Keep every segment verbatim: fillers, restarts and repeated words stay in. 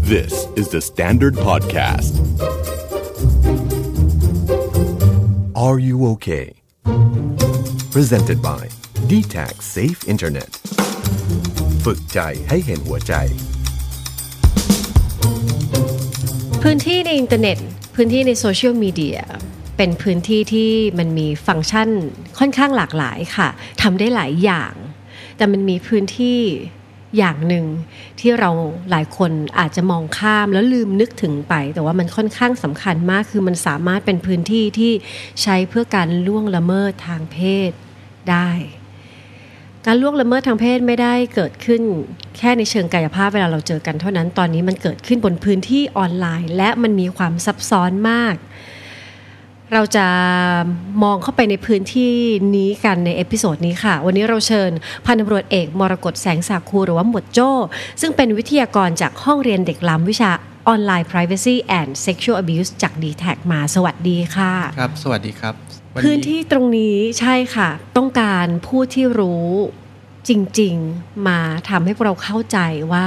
This is the Standard Podcast. Are you okay? Presented by ดี แท็ก Safe Internet ฝึกใจให้เห็นหัวใจพื้นที่ในอินเทอร์เน็ตพื้นที่ในโซเชียลมีเดียเป็นพื้นที่ที่มันมีฟังก์ชันค่อนข้างหลากหลายค่ะทำได้หลายอย่างแต่มันมีพื้นที่อย่างหนึ่งที่เราหลายคนอาจจะมองข้ามแล้วลืมนึกถึงไปแต่ว่ามันค่อนข้างสำคัญมากคือมันสามารถเป็นพื้นที่ที่ใช้เพื่อการล่วงละเมิดทางเพศได้การล่วงละเมิดทางเพศไม่ได้เกิดขึ้นแค่ในเชิงกายภาพเวลาเราเจอกันเท่านั้นตอนนี้มันเกิดขึ้นบนพื้นที่ออนไลน์และมันมีความซับซ้อนมากเราจะมองเข้าไปในพื้นที่นี้กันในเอพิโซดนี้ค่ะวันนี้เราเชิญพันตำรวจเอกมรกตแสงสาคูหรือว่าหมวดโจ้ซึ่งเป็นวิทยากรจากห้องเรียนเด็กล้ำวิชาออนไลน์ Privacy and Sexual Abuse จาก ดี แท็ก มาสวัสดีค่ะครับสวัสดีครับพื้นที่ตรงนี้ใช่ค่ะต้องการผู้ที่รู้จริงๆมาทำให้พวกเราเข้าใจว่า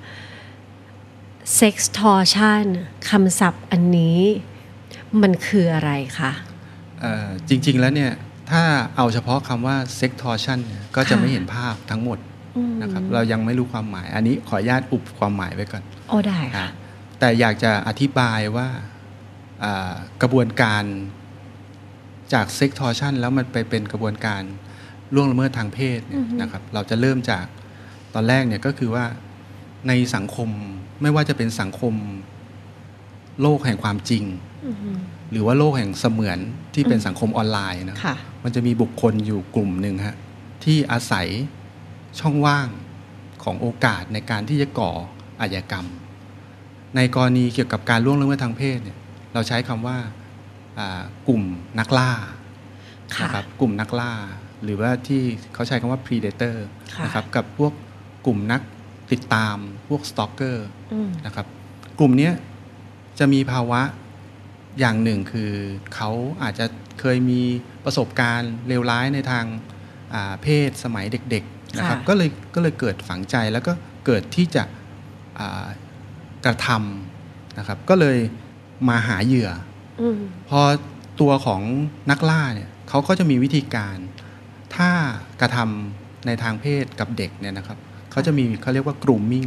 Sextortion คำศัพท์อันนี้มันคืออะไรคะเอ่อจริงๆแล้วเนี่ยถ้าเอาเฉพาะคำว่า Sextortion เนี่ยก็จะไม่เห็นภาพทั้งหมดนะครับเรายังไม่รู้ความหมายอันนี้ขออนุญาตอุบความหมายไว้ก่อนโอ้ได้ค่ะแต่อยากจะอธิบายว่ากระบวนการจาก Sextortion แล้วมันไปเป็นกระบวนการล่วงละเมิดทางเพศเนี่ยนะครับเราจะเริ่มจากตอนแรกเนี่ยก็คือว่าในสังคมไม่ว่าจะเป็นสังคมโลกแห่งความจริงหรือว่าโลกแห่งเสมือนที่เป็นสังคมออนไลน์นะมันจะมีบุคคลอยู่กลุ่มหนึ่งฮะที่อาศัยช่องว่างของโอกาสในการที่จะก่ออาชญากรรมในกรณีเกี่ยวกับการล่วงละเมิดทางเพศเนี่ยเราใช้คำว่ากลุ่มนักล่านะครับกลุ่มนักล่าหรือว่าที่เขาใช้คำว่า predator นะครับกับพวกกลุ่มนักติดตามพวก stalker นะครับกลุ่มนี้จะมีภาวะอย่างหนึ่งคือเขาอาจจะเคยมีประสบการณ์เลวร้ายในทางเพศสมัยเด็กๆนะครับก็เลยก็เลยเกิดฝังใจแล้วก็เกิดที่จะกระทำนะครับก็เลยมาหาเหยื่อพอตัวของนักล่าเนี่ยเขาก็จะมีวิธีการถ้ากระทำในทางเพศกับเด็กเนี่ยนะครับเขาจะมีเขาเรียกว่า grooming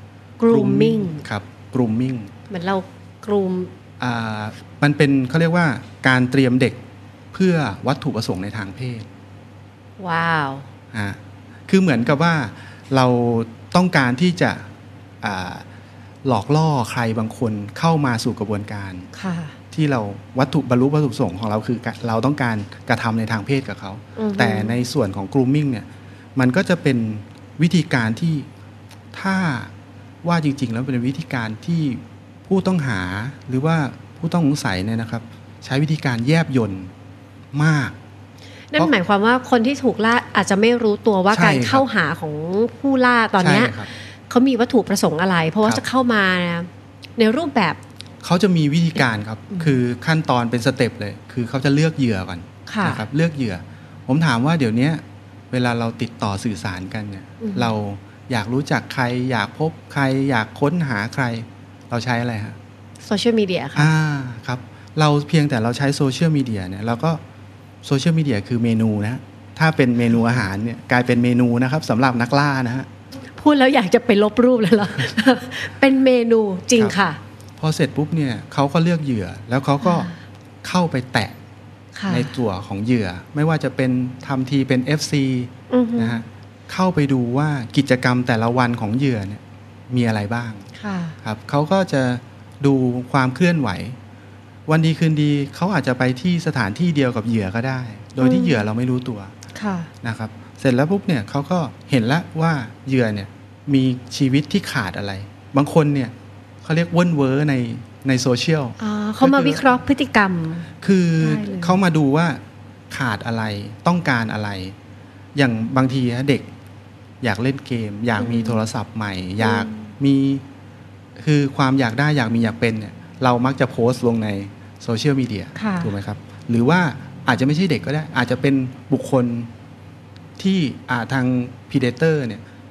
grooming ครับ grooming เหมือนเรา groom อ่ามันเป็นเขาเรียกว่าการเตรียมเด็กเพื่อวัตถุประสงค์ในทางเพศว้าวอ่าคือเหมือนกับว่าเราต้องการที่จะอ่าหลอกล่อใครบางคนเข้ามาสู่กระบวนการที่เราวัตถุบรรลุวัตถุประสงค์ของเราคือเราต้องการกระทำในทางเพศกับเขาแต่ในส่วนของ grooming เนี่ยมันก็จะเป็นวิธีการที่ถ้าว่าจริงๆแล้วเป็นวิธีการที่ผู้ต้องหาหรือว่าผู้ต้องสงสัยเนี่ยนะครับใช้วิธีการแยบยลมากนั่นหมายความว่าคนที่ถูกล่าอาจจะไม่รู้ตัวว่าการเข้าหาของผู้ล่าตอนนี้เขามีวัตถุประสงค์อะไรเพราะว่าจะเข้ามาในรูปแบบเขาจะมีวิธีการครับคือขั้นตอนเป็นสเต็ปเลยคือเขาจะเลือกเหยื่อก่อนนะครับเลือกเหยื่อผมถามว่าเดี๋ยวนี้เวลาเราติดต่อสื่อสารกันเนี่ยเราอยากรู้จักใครอยากพบใครอยากค้นหาใครเราใช้อะไรฮะโซเชียลมีเดียค่ะอ่าครับเราเพียงแต่เราใช้โซเชียลมีเดียเนี่ยเราก็โซเชียลมีเดียคือเมนูนะถ้าเป็นเมนูอาหารเนี่ยกลายเป็นเมนูนะครับสำหรับนักล่านะฮะพูดแล้วอยากจะไปลบรูปเลยเหรอ เป็นเมนูจริงค่ะพอเสร็จปุ๊บเนี่ยเขาก็เลือกเหยื่อแล้วเขาก็เข้าไปแตะในตัวของเหยื่อไม่ว่าจะเป็นทำทีเป็น เอฟ ซี นะฮะเข้าไปดูว่ากิจกรรมแต่ละวันของเหยื่อเนี่ยมีอะไรบ้างครับเขาก็จะดูความเคลื่อนไหววันดีคืนดีเขาอาจจะไปที่สถานที่เดียวกับเหยื่อก็ได้โดยที่เหยื่อเราไม่รู้ตัวนะครับเสร็จแล้วปุ๊บเนี่ยเขาก็เห็นแล้วว่าเหยื่อเนี่ยมีชีวิตที่ขาดอะไรบางคนเนี่ยเขาเรียกว่นเวอร์ในในโซเชียลเขามาวิเคราะห์พฤติกรรมคือเขามาดูว่าขาดอะไรต้องการอะไรอย่างบางทีเด็กอยากเล่นเกมอยากมีโทรศัพท์ใหม่อยากมีคือความอยากได้อยากมีอยากเป็นเนี่ยเรามักจะโพสต์ลงในโซเชียลมีเดียถูกไหมครับหรือว่าอาจจะไม่ใช่เด็กก็ได้อาจจะเป็นบุคคลที่ทาง predator เนี่ย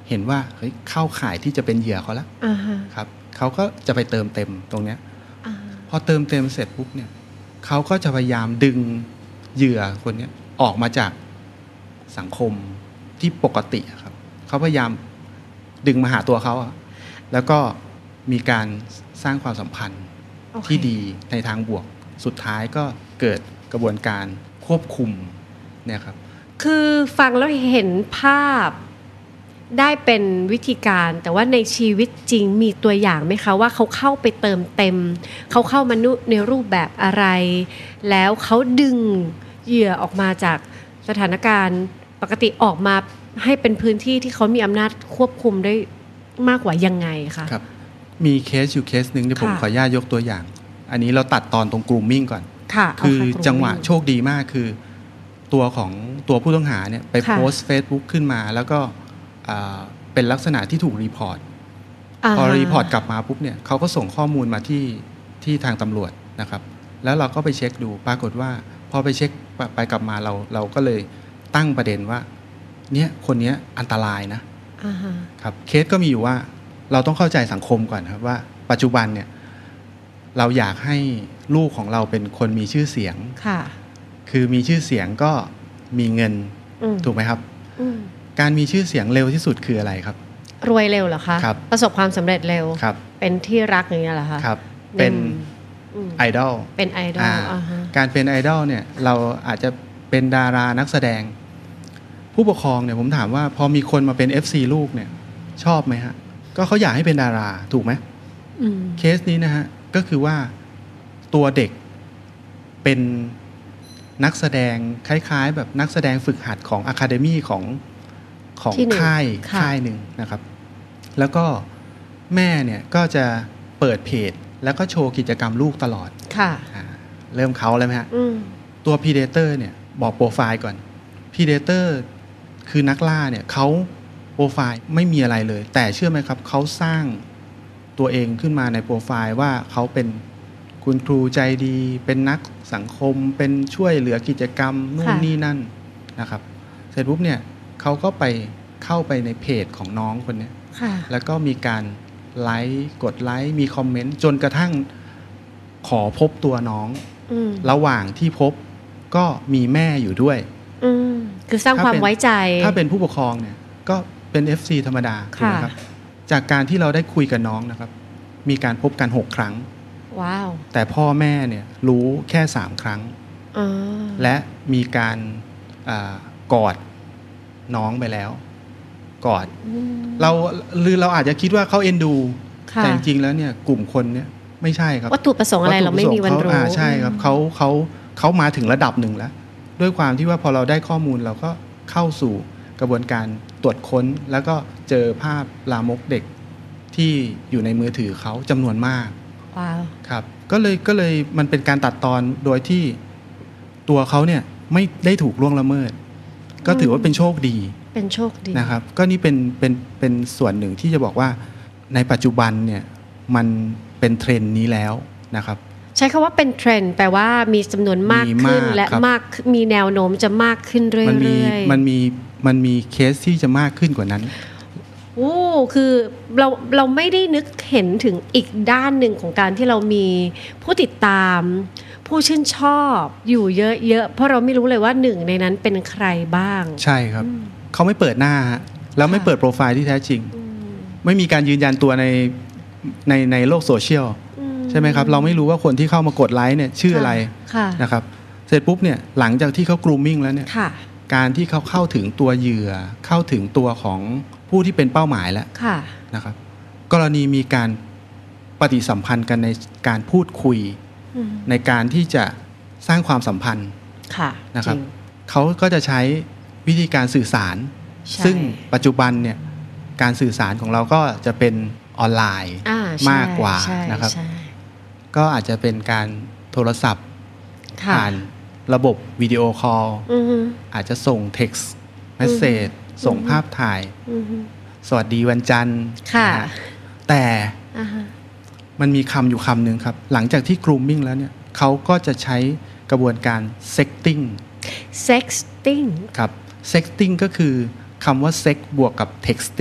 เห็นว่าเฮ้ยเข้าข่ายที่จะเป็นเหยื่อเขาแล้ว uh-huh. ครับเขาก็จะไปเติมเต็มตรงเนี้ย uh-huh. พอเติมเต็มเสร็จปุ๊บเนี่ยเขาก็จะพยายามดึงเหยื่อคนนี้ออกมาจากสังคมที่ปกติครับเขาพยายามดึงมาหาตัวเขาแล้วก็มีการสร้างความสัมพันธ์ okay. ที่ดีในทางบวกสุดท้ายก็เกิดกระบวนการควบคุมเนี่ยครับคือฟังแล้วเห็นภาพได้เป็นวิธีการแต่ว่าในชีวิตจริงมีตัวอย่างไหมคะว่าเขาเข้าไปเติมเต็มเขาเข้ามาในรูปแบบอะไรแล้วเขาดึงเหยื่อออกมาจากสถานการณ์ปกติออกมาให้เป็นพื้นที่ที่เขามีอำนาจควบคุมได้มากกว่ายังไงคะครับมีเคสอยู่เคสหนึ่งที่ผมขออนุญาตยกตัวอย่างอันนี้เราตัดตอนตรง grooming ก่อนคือจังหวะโชคดีมากคือตัวของตัวผู้ต้องหาเนี่ยไปโพสต์ Facebook ขึ้นมาแล้วก็เป็นลักษณะที่ถูกรีพอร์ตพอรีพอร์ตกลับมาปุ๊บเนี่ยเขาก็ส่งข้อมูลมาที่ที่ทางตำรวจนะครับแล้วเราก็ไปเช็คดูปรากฏว่าพอไปเช็คไปกลับมาเราเราก็เลยตั้งประเด็นว่าเนี่ยคนนี้อันตรายนะครับเคสก็มีอยู่ว่าเราต้องเข้าใจสังคมก่อนครับว่าปัจจุบันเนี่ยเราอยากให้ลูกของเราเป็นคนมีชื่อเสียงค่ะคือมีชื่อเสียงก็มีเงินถูกไหมครับการมีชื่อเสียงเร็วที่สุดคืออะไรครับรวยเร็วเหรอคะครับประสบความสำเร็จเร็วครับเป็นที่รักอย่างเงี้ยเหรอคะครับเป็นไอดอลเป็นไอดอลการเป็นไอดอลเนี่ยเราอาจจะเป็นดารานักแสดงผู้ปกครองเนี่ยผมถามว่าพอมีคนมาเป็น เอฟ ซี ลูกเนี่ยชอบไหมฮะก็เขาอยากให้เป็นดาราถูกไหมเคสนี้นะฮะก็คือว่าตัวเด็กเป็นนักแสดงคล้ายๆแบบนักแสดงฝึกหัดของอะคาเดมี่ของของค่ายค่ายหนึ่งนะครับแล้วก็แม่เนี่ยก็จะเปิดเพจแล้วก็โชว์กิจกรรมลูกตลอดค่ะเริ่มเขาแล้วไหมฮะตัวพีเดเตอร์เนี่ยบอกโปรไฟล์ก่อนพีเดเตอร์คือนักล่าเนี่ยเขาโปรไฟล์ไม่มีอะไรเลยแต่เชื่อไหมครับเขาสร้างตัวเองขึ้นมาในโปรไฟล์ว่าเขาเป็นคุณครูใจดีเป็นนักสังคมเป็นช่วยเหลือกิจกรรมนู่นนี่นั่นนะครับเสร็จปุ๊บเนี่ยเขาก็ไปเข้าไปในเพจของน้องคนนี้แล้วก็มีการไลค์กดไลค์มีคอมเมนต์จนกระทั่งขอพบตัวน้องระหว่างที่พบก็มีแม่อยู่ด้วยคือสร้างความไว้ใจถ้าเป็นผู้ปกครองเนี่ยก็เป็น เอฟ ซี ธรรมดาถูกไหมครับจากการที่เราได้คุยกับน้องนะครับมีการพบกันหกครั้งว้าวแต่พ่อแม่เนี่ยรู้แค่สามครั้งและมีการกอดน้องไปแล้วกอดเราหรือเราอาจจะคิดว่าเขาเอ็นดูแต่จริงๆแล้วเนี่ยกลุ่มคนเนี่ยไม่ใช่ครับวัตถุประสงค์อะไรเราไม่มีวันรู้ใช่ครับเขาเขาเขามาถึงระดับหนึ่งแล้วด้วยความที่ว่าพอเราได้ข้อมูลเราก็เข้าสู่กระบวนการตรวจค้นแล้วก็เจอภาพลามกเด็กที่อยู่ในมือถือเขาจำนวนมากว้าวครับก็เลยก็เลยมันเป็นการตัดตอนโดยที่ตัวเขาเนี่ยไม่ได้ถูกล่วงละเมิดก็ถือว่าเป็นโชคดีเป็นโชคดีนะครับก็นี่เป็นเป็นเป็นส่วนหนึ่งที่จะบอกว่าในปัจจุบันเนี่ยมันเป็นเทรนด์นี้แล้วนะครับใช้คำว่าเป็นเทรนด์แปลว่ามีจำนวนมากขึ้นและมากมีแนวโน้มจะมากขึ้นเรื่อยๆมันมีมันมีมันมีเคสที่จะมากขึ้นกว่านั้นโอ้คือเราเราไม่ได้นึกเห็นถึงอีกด้านหนึ่งของการที่เรามีผู้ติดตามผู้ชื่นชอบอยู่เยอะๆเพราะเราไม่รู้เลยว่าหนึ่งในนั้นเป็นใครบ้างใช่ครับเขาไม่เปิดหน้าฮะแล้วไม่เปิดโปรไฟล์ที่แท้จริงไม่มีการยืนยันตัวในในในโลกโซเชียลใช่ไหมครับเราไม่รู้ว่าคนที่เข้ามากดไลค์เนี่ยชื่ออะไรนะครับเสร็จปุ๊บเนี่ยหลังจากที่เขา grooming แล้วเนี่ยการที่เขาเข้าถึงตัวเหยื่อเข้าถึงตัวของผู้ที่เป็นเป้าหมายแล้วนะครับกรณีมีการปฏิสัมพันธ์กันในการพูดคุยในการที่จะสร้างความสัมพันธ์นะครับเขาก็จะใช้วิธีการสื่อสารซึ่งปัจจุบันเนี่ยการสื่อสารของเราก็จะเป็นออนไลน์มากกว่านะครับก็อาจจะเป็นการโทรศัพท์ผ่านระบบวิดีโอคอลอาจจะส่ง text message ส่งภาพถ่ายสวัสดีวันจันทร์แต่มันมีคำอยู่คำหนึ่งครับหลังจากที่ grooming แล้วเนี่ยเขาก็จะใช้กระบวนการ sexting sexting ครับ sexting ก็คือคำว่า sex บวกกับ texting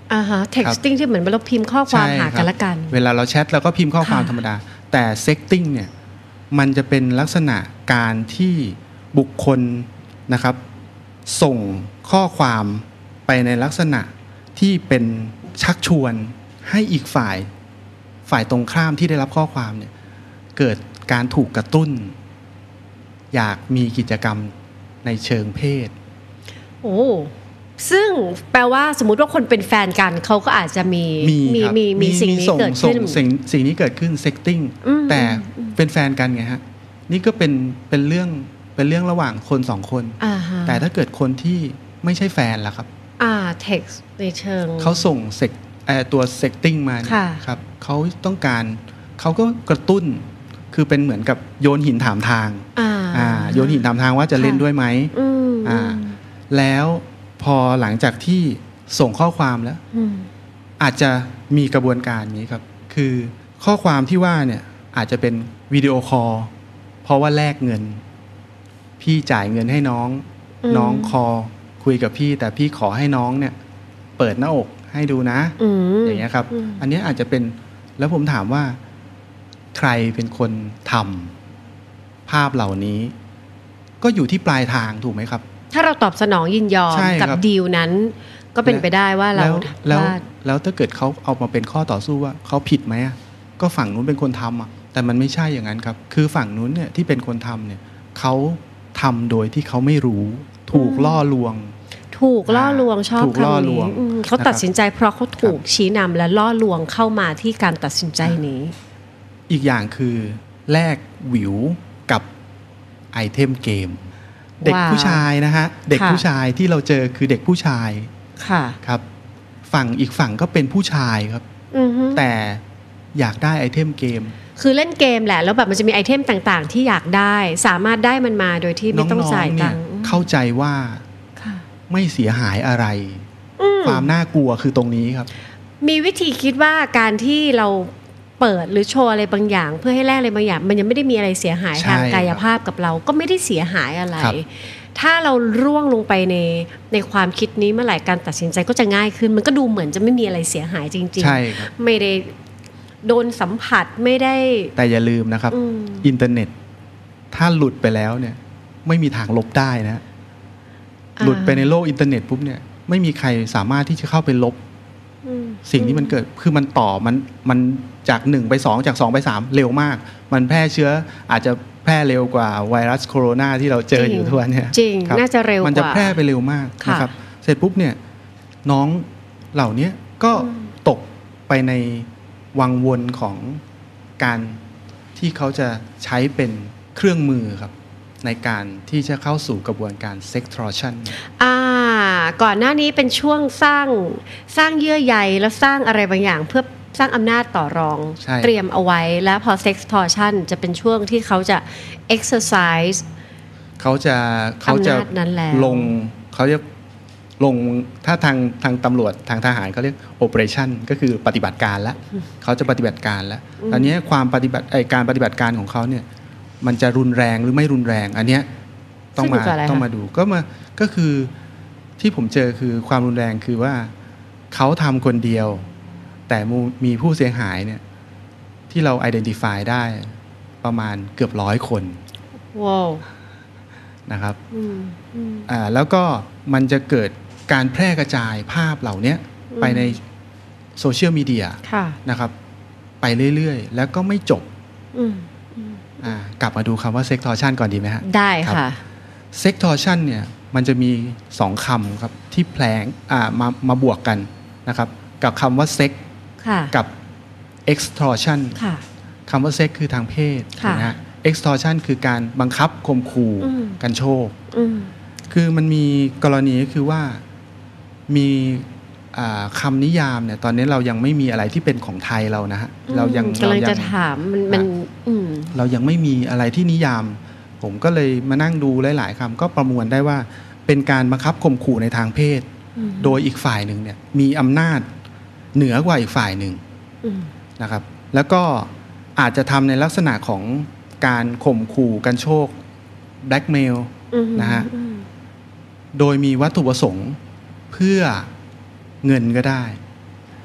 อ่าฮะ texting ที่เหมือนเราพิมพ์ข้อความหากันละกันเวลาเราแชทเราก็พิมพ์ข้อความธรรมดาแต่ sexting เนี่ยมันจะเป็นลักษณะการที่บุคคลนะครับส่งข้อความไปในลักษณะที่เป็นชักชวนให้อีกฝ่ายฝ่ายตรงข้ามที่ได้รับข้อความเนี่ยเกิดการถูกกระตุ้นอยากมีกิจกรรมในเชิงเพศโอ้ซึ่งแปลว่าสมมุติว่าคนเป็นแฟนกันเขาก็อาจจะมีมีมีมีสิ่งนี้เกิดขึ้นสิ่งสิ่งนี้เกิดขึ้น sexting แต่เป็นแฟนกันไงฮะนี่ก็เป็นเป็นเรื่องเป็นเรื่องระหว่างคนสองคนแต่ถ้าเกิดคนที่ไม่ใช่แฟนล่ะครับอ่า text ในเชิงเขาส่ง sex เอ่อตัว sexting มาครับเขาต้องการเขาก็กระตุ้นคือเป็นเหมือนกับโยนหินถามทางอ่าโยนหินถามทางว่าจะเล่นด้วยไหมอ่าแล้วพอหลังจากที่ส่งข้อความแล้วอาจจะมีกระบวนการนี้ครับคือข้อความที่ว่าเนี่ยอาจจะเป็นวิดีโอคอลเพราะว่าแลกเงินพี่จ่ายเงินให้น้องน้องคอคุยกับพี่แต่พี่ขอให้น้องเนี่ยเปิดหน้าอกให้ดูนะ อ, อย่างเงี้ยครับ อ, อันนี้อาจจะเป็นแล้วผมถามว่าใครเป็นคนทำภาพเหล่านี้ก็อยู่ที่ปลายทางถูกไหมครับถ้าเราตอบสนองยินยอมกับดีลนั้นก็เป็นไปได้ว่าเราแล้วแล้วถ้าเกิดเขาเอามาเป็นข้อต่อสู้ว่าเขาผิดไหมก็ฝั่งนู้นเป็นคนทำอ่ะแต่มันไม่ใช่อย่างนั้นครับคือฝั่งนู้นเนี่ยที่เป็นคนทำเนี่ยเขาทำโดยที่เขาไม่รู้ถูกล่อลวงถูกล่อลวงชอบคำนี้เขาตัดสินใจเพราะเขาถูกชี้นำและล่อลวงเข้ามาที่การตัดสินใจนี้อีกอย่างคือแลกหวิวกับไอเทมเกมเด็กผู้ชายนะฮะเด็กผู้ชายที่เราเจอคือเด็กผู้ชายค่ะครับฝั่งอีกฝั่งก็เป็นผู้ชายครับแต่อยากได้ไอเทมเกมคือเล่นเกมแหละแล้วแบบมันจะมีไอเทมต่างๆที่อยากได้สามารถได้มันมาโดยที่ไม่ต้องจ่ายตังค์เข้าใจว่าไม่เสียหายอะไรความน่ากลัวคือตรงนี้ครับมีวิธีคิดว่าการที่เราเปิดหรือโชว์อะไรบางอย่างเพื่อให้แลกอะไรบางอย่างมันยังไม่ได้มีอะไรเสียหายทางกายภาพกับเราก็ไม่ได้เสียหายอะไรถ้าเราร่วงลงไปในในความคิดนี้เมื่อไหร่การตัดสินใจก็จะง่ายขึ้นมันก็ดูเหมือนจะไม่มีอะไรเสียหายจริงๆไม่ได้โดนสัมผัสไม่ได้แต่อย่าลืมนะครับอินเทอร์เน็ตถ้าหลุดไปแล้วเนี่ยไม่มีทางลบได้นะหลุดไปในโลกอินเทอร์เน็ตปุ๊บเนี่ยไม่มีใครสามารถที่จะเข้าไปลบสิ่งที่มันเกิดคือมันต่อมันมันจากหนึ่งไปสองจากสองไปสามเร็วมากมันแพร่เชื้ออาจจะแพร่เร็วกว่าไวรัสโคโรนาที่เราเจออยู่ทุกวันนี้จริงน่าจะเร็วกว่ามันจะแพร่ไปเร็วมากนะครับเสร็จปุ๊บเนี่ยน้องเหล่านี้ก็ตกไปในวังวนของการที่เขาจะใช้เป็นเครื่องมือครับในการที่จะเข้าสู่กระบวนการ sextortion อ่าก่อนหน้านี้เป็นช่วงสร้างสร้างเยื่อใยและสร้างอะไรบางอย่างเพื่อสร้างอำนาจต่อรองเตรียมเอาไว้แล้วพอ sextortion จะเป็นช่วงที่เขาจะ exercise เขาจะเขาจะลงเขาจะลงถ้าทางทางตำรวจทางทหารเขาเรียก operation ก็คือปฏิบัติการแล้วเขาจะปฏิบัติการแล้วตอนนี้ความปฏิบัติไอการปฏิบัติการของเขาเนี่ยมันจะรุนแรงหรือไม่รุนแรงอันเนี้ยต้องมาต้องมาดูก็มาก็คือที่ผมเจอคือความรุนแรงคือว่าเขาทำคนเดียวแต่มีผู้เสียหายเนี่ยที่เรา identify ได้ประมาณเกือบร้อยคนว้าวนะครับอ่าแล้วก็มันจะเกิดการแพร่กระจายภาพเหล่านี้ไปในโซเชียลมีเดียนะครับไปเรื่อยๆแล้วก็ไม่จบกลับมาดูคำว่า sextortion ก่อนดีไหมฮะได้ค่ะ sextortion เนี่ยมันจะมีสองคำครับที่แพลงมามาบวกกันนะครับกับคำว่า sex กับ extortion คำว่า sex คือทางเพศนะฮะ extortion คือการบังคับข่มขู่กันโชคคือมันมีกรณีก็คือว่ามีคำนิยามเนี่ยตอนนี้เรายังไม่มีอะไรที่เป็นของไทยเรานะฮะเรายังกำลังจะถามมันมันเรายังไม่มีอะไรที่นิยามผมก็เลยมานั่งดูหลายๆคำก็ประมวลได้ว่าเป็นการบังคับข่มขู่ในทางเพศโดยอีกฝ่ายหนึ่งเนี่ยมีอำนาจเหนือกว่าอีกฝ่ายหนึ่งนะครับแล้วก็อาจจะทำในลักษณะของการข่มขู่กันโชคแบล็กเมลนะฮะโดยมีวัตถุประสงค์เพื่อเงินก็ได้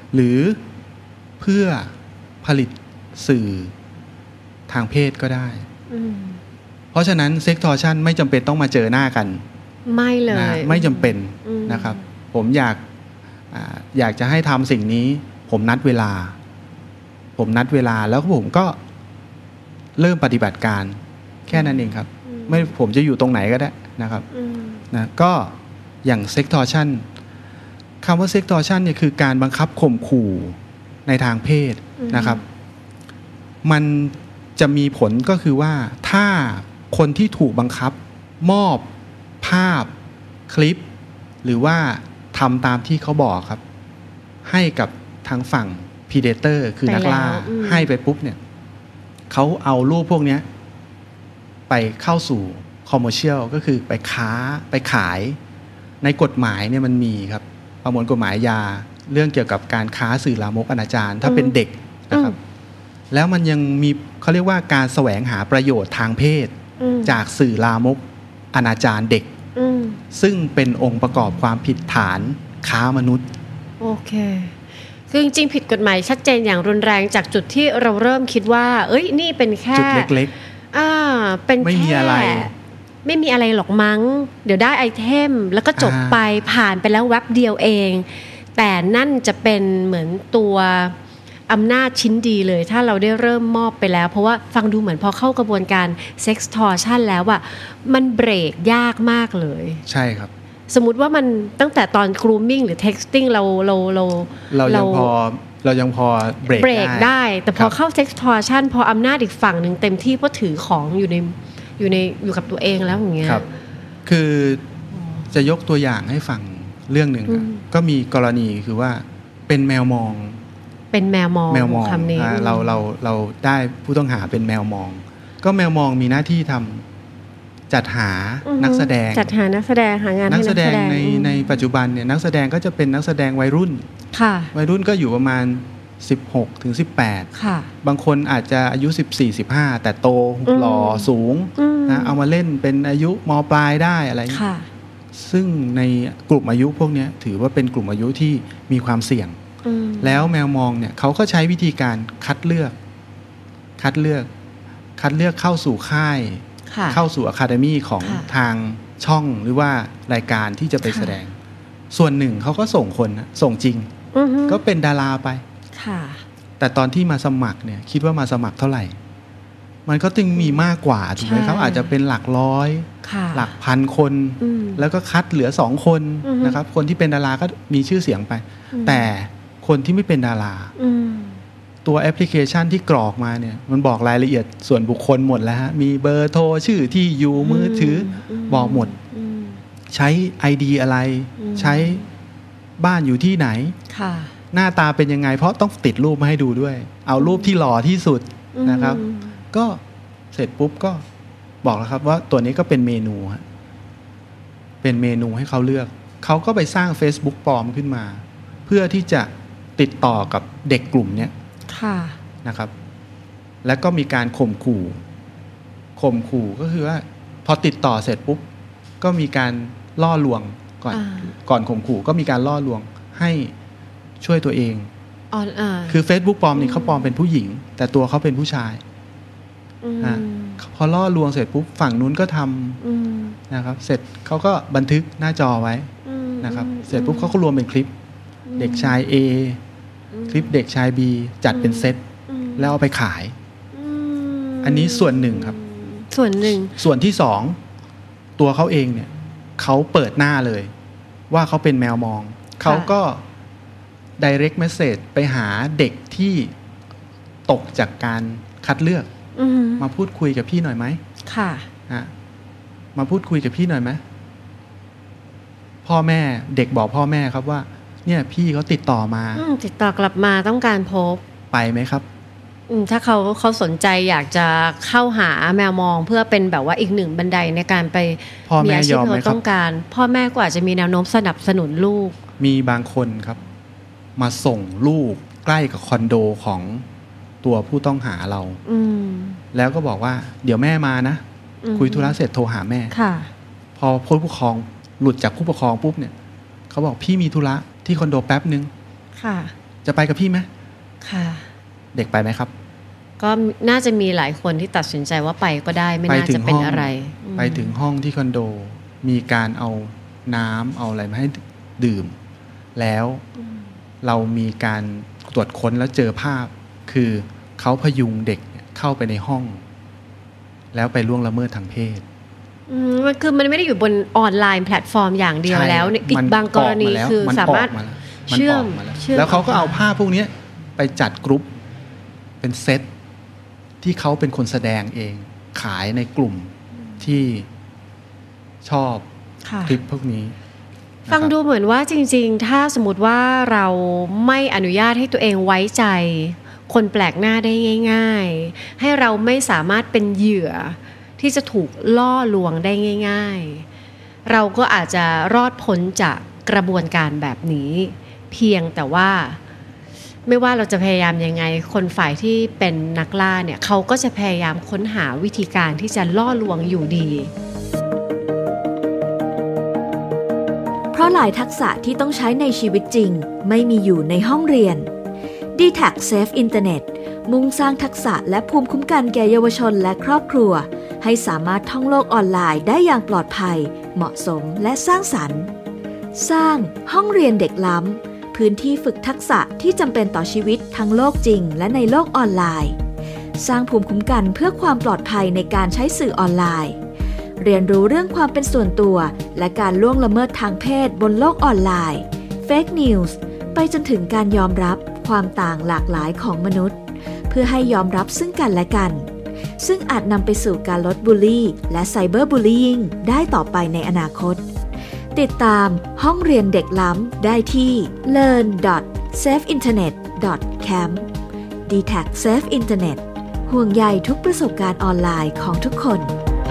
หรือเพื่อผลิตสื่อทางเพศก็ได้เพราะฉะนั้นเซ็กทอร์ชันไม่จำเป็นต้องมาเจอหน้ากันไม่เลยนะไม่จำเป็นนะครับผมอยากอยากจะให้ทำสิ่งนี้ผมนัดเวลาผมนัดเวลาแล้วผมก็เริ่มปฏิบัติการแค่นั้นเองครับไม่ผมจะอยู่ตรงไหนก็ได้นะครับนะก็อย่างเซ็กทอร์ชันคำว่าเซ็กทอร์ชันเนี่ยคือการบังคับข่มขู่ในทางเพศนะครับมันจะมีผลก็คือว่าถ้าคนที่ถูกบังคับมอบภาพคลิปหรือว่าทำตามที่เขาบอกครับให้กับทางฝั่งพีเดเตอร์คือนักล่าให้ไปปุ๊บเนี่ยเขาเอารูปพวกนี้ไปเข้าสู่คอมเมอร์เชียลก็คือไปค้าไปขายในกฎหมายเนี่ยมันมีครับประมวลกฎหมายยาเรื่องเกี่ยวกับการค้าสื่อลามกอนาจารถ้าเป็นเด็กนะครับแล้วมันยังมีเขาเรียกว่าการแสวงหาประโยชน์ทางเพศจากสื่อลามกอนาจารเด็กซึ่งเป็นองค์ประกอบความผิดฐานค้ามนุษย์โอเคคือจริงๆผิดกฎหมายชัดเจนอย่างรุนแรงจากจุดที่เราเริ่มคิดว่าเอ้ยนี่เป็นแค่จุดเล็กๆอ่าเป็นแค่ไม่มีอะไรไม่มีอะไรหรอกมั้งเดี๋ยวได้ไอเทมแล้วก็จบไปผ่านไปแล้วแวบเดียวเองแต่นั่นจะเป็นเหมือนตัวอำนาจชิ้นดีเลยถ้าเราได้เริ่มมอบไปแล้วเพราะว่าฟังดูเหมือนพอเข้ากระบวนการ sextortion แล้วอะมันเบรกยากมากเลยใช่ครับสมมุติว่ามันตั้งแต่ตอน grooming หรือ texting เราเราเราเรายังพอเรายังพอเบรกเบรกได้แต่พอเข้า sextortion พออำนาจอีกฝั่งหนึ่งเต็มที่เพราะถือของอยู่ในอยู่ในอยู่กับตัวเองแล้วอย่างเงี้ยครับคือจะยกตัวอย่างให้ฟังเรื่องหนึ่งก็มีกรณีคือว่าเป็นแมวมองเป็นแมวมองแมวมองคำนี้เราเราเราได้ผู้ต้องหาเป็นแมวมองก็แมวมองมีหน้าที่ทำจัดหานักแสดงจัดหานักแสดงหางานให้นักแสดงในในปัจจุบันเนี่ยนักแสดงก็จะเป็นนักแสดงวัยรุ่นค่ะวัยรุ่นก็อยู่ประมาณสิบหกถึงสิบแปดค่ะบางคนอาจจะอายุสิบสี่ สิบห้าแต่โตหล่อสูงนะเอามาเล่นเป็นอายุม.ปลายได้อะไรอย่างเงี้ยซึ่งในกลุ่มอายุพวกนี้ถือว่าเป็นกลุ่มอายุที่มีความเสี่ยงแล้วแมวมองเนี่ยเขาก็ใช้วิธีการคัดเลือกคัดเลือกคัดเลือกเข้าสู่ค่ายเข้าสู่อะคาเดมี่ของทางช่องหรือว่ารายการที่จะไปแสดงส่วนหนึ่งเขาก็ส่งคนส่งจริงก็เป็นดาราไปแต่ตอนที่มาสมัครเนี่ยคิดว่ามาสมัครเท่าไหร่มันก็จึงมีมากกว่าถูกไหมครับอาจจะเป็นหลักร้อยหลักพันคนแล้วก็คัดเหลือสองคนนะครับคนที่เป็นดาราก็มีชื่อเสียงไปแต่คนที่ไม่เป็นดาราตัวแอปพลิเคชันที่กรอกมาเนี่ยมันบอกรายละเอียดส่วนบุคคลหมดแล้วฮะมีเบอร์โทรชื่อที่อยู่มือถือบอกหมดใช้ ไอ ดี อะไรใช้บ้านอยู่ที่ไหนหน้าตาเป็นยังไงเพราะต้องติดรูปมาให้ดูด้วยเอารูปที่หล่อที่สุดนะครับก็เสร็จปุ๊บก็บอกแล้วครับว่าตัวนี้ก็เป็นเมนูฮะเป็นเมนูให้เขาเลือกเขาก็ไปสร้าง Facebook ปลอมขึ้นมาเพื่อที่จะติดต่อกับเด็กกลุ่มเนี้ยนะครับแล้วก็มีการข่มขู่ข่มขู่ก็คือว่าพอติดต่อเสร็จปุ๊บก็มีการล่อลวงก่อนก่อนข่มขู่ก็มีการล่อลวงให้ช่วยตัวเองคือ Facebook ปลอมนี่เขาปลอมเป็นผู้หญิงแต่ตัวเขาเป็นผู้ชายอ่าพอล่อลวงเสร็จปุ๊บฝั่งนู้นก็ทำนะครับเสร็จเขาก็บันทึกหน้าจอไว้นะครับเสร็จปุ๊บเขาก็รวมเป็นคลิปเด็กชาย A คลิปเด็กชาย B จัดเป็นเซตแล้วเอาไปขายอันนี้ส่วนหนึ่งครับส่วนหนึ่งส่วนที่สองตัวเขาเองเนี่ยเขาเปิดหน้าเลยว่าเขาเป็นแมวมองเขาก็ direct message ไปหาเด็กที่ตกจากการคัดเลือกมาพูดคุยกับพี่หน่อยไหมค่ะนะมาพูดคุยกับพี่หน่อยไหมพ่อแม่เด็กบอกพ่อแม่ครับว่าเนี่ยพี่เขาติดต่อมาติดต่อกลับมาต้องการพบไปไหมครับถ้าเขาเขาสนใจอยากจะเข้าหาแมวมองเพื่อเป็นแบบว่าอีกหนึ่งบันไดในการไปมีอาชีพที่เขาต้องการพ่อแม่ก็อาจจะมีแนวโน้มสนับสนุนลูกมีบางคนครับมาส่งลูกใกล้กับคอนโดของตัวผู้ต้องหาเราแล้วก็บอกว่าเดี๋ยวแม่มานะคุยธุระเสร็จโทรหาแม่พอผู้ปกครองหลุดจากผู้ปกครองปุ๊บเนี่ยเขาบอกพี่มีธุระที่คอนโดแป๊บนึงจะไปกับพี่ไหมค่ะเด็กไปไหมครับก็น่าจะมีหลายคนที่ตัดสินใจว่าไปก็ได้ไม่น่าจะเป็นอะไรไปถึงห้องที่คอนโดมีการเอาน้ำเอาอะไรมาให้ดื่มแล้วเรามีการตรวจค้นแล้วเจอภาพคือเขาพยุงเด็กเข้าไปในห้องแล้วไปล่วงละเมิดทางเพศมันคือมันไม่ได้อยู่บนออนไลน์แพลตฟอร์มอย่างเดียวแล้วอีกบางกรณีคือสามารถเชื่อมแล้วเขาก็เอาภาพพวกนี้ไปจัดกรุ๊ปเป็นเซตที่เขาเป็นคนแสดงเองขายในกลุ่มที่ชอบคลิปพวกนี้ฟังดูเหมือนว่าจริงๆถ้าสมมติว่าเราไม่อนุญาตให้ตัวเองไว้ใจคนแปลกหน้าได้ง่ายๆให้เราไม่สามารถเป็นเหยื่อที่จะถูกล่อลวงได้ง่ายๆเราก็อาจจะรอดพ้นจากกระบวนการแบบนี้เพียงแต่ว่าไม่ว่าเราจะพยายามยังไงคนฝ่ายที่เป็นนักล่าเนี่ยเขาก็จะพยายามค้นหาวิธีการที่จะล่อลวงอยู่ดีเพราะหลายทักษะที่ต้องใช้ในชีวิตจริงไม่มีอยู่ในห้องเรียน ดี แท็ก Safe Internet มุ่งสร้างทักษะและภูมิคุ้มกันแก่เยาวชนและครอบครัวให้สามารถท่องโลกออนไลน์ได้อย่างปลอดภัยเหมาะสมและสร้างสรรค์สร้างห้องเรียนเด็กล้ำพื้นที่ฝึกทักษะที่จำเป็นต่อชีวิตทั้งโลกจริงและในโลกออนไลน์สร้างภูมิคุ้มกันเพื่อความปลอดภัยในการใช้สื่อออนไลน์เรียนรู้เรื่องความเป็นส่วนตัวและการล่วงละเมิดทางเพศบนโลกออนไลน์ Fake News ไปจนถึงการยอมรับความต่างหลากหลายของมนุษย์เพื่อให้ยอมรับซึ่งกันและกันซึ่งอาจนำไปสู่การลดบูลลี่และไซเบอร์บูลลี่ยิ่งได้ต่อไปในอนาคตติดตามห้องเรียนเด็กล้ำได้ที่ เลิร์น ดอท เซฟ อินเทอร์เน็ต ดอท แคมป์ ดี แท็ก Safe Internet ห่วงใยทุกประสบการณ์ออนไลน์ของทุกคน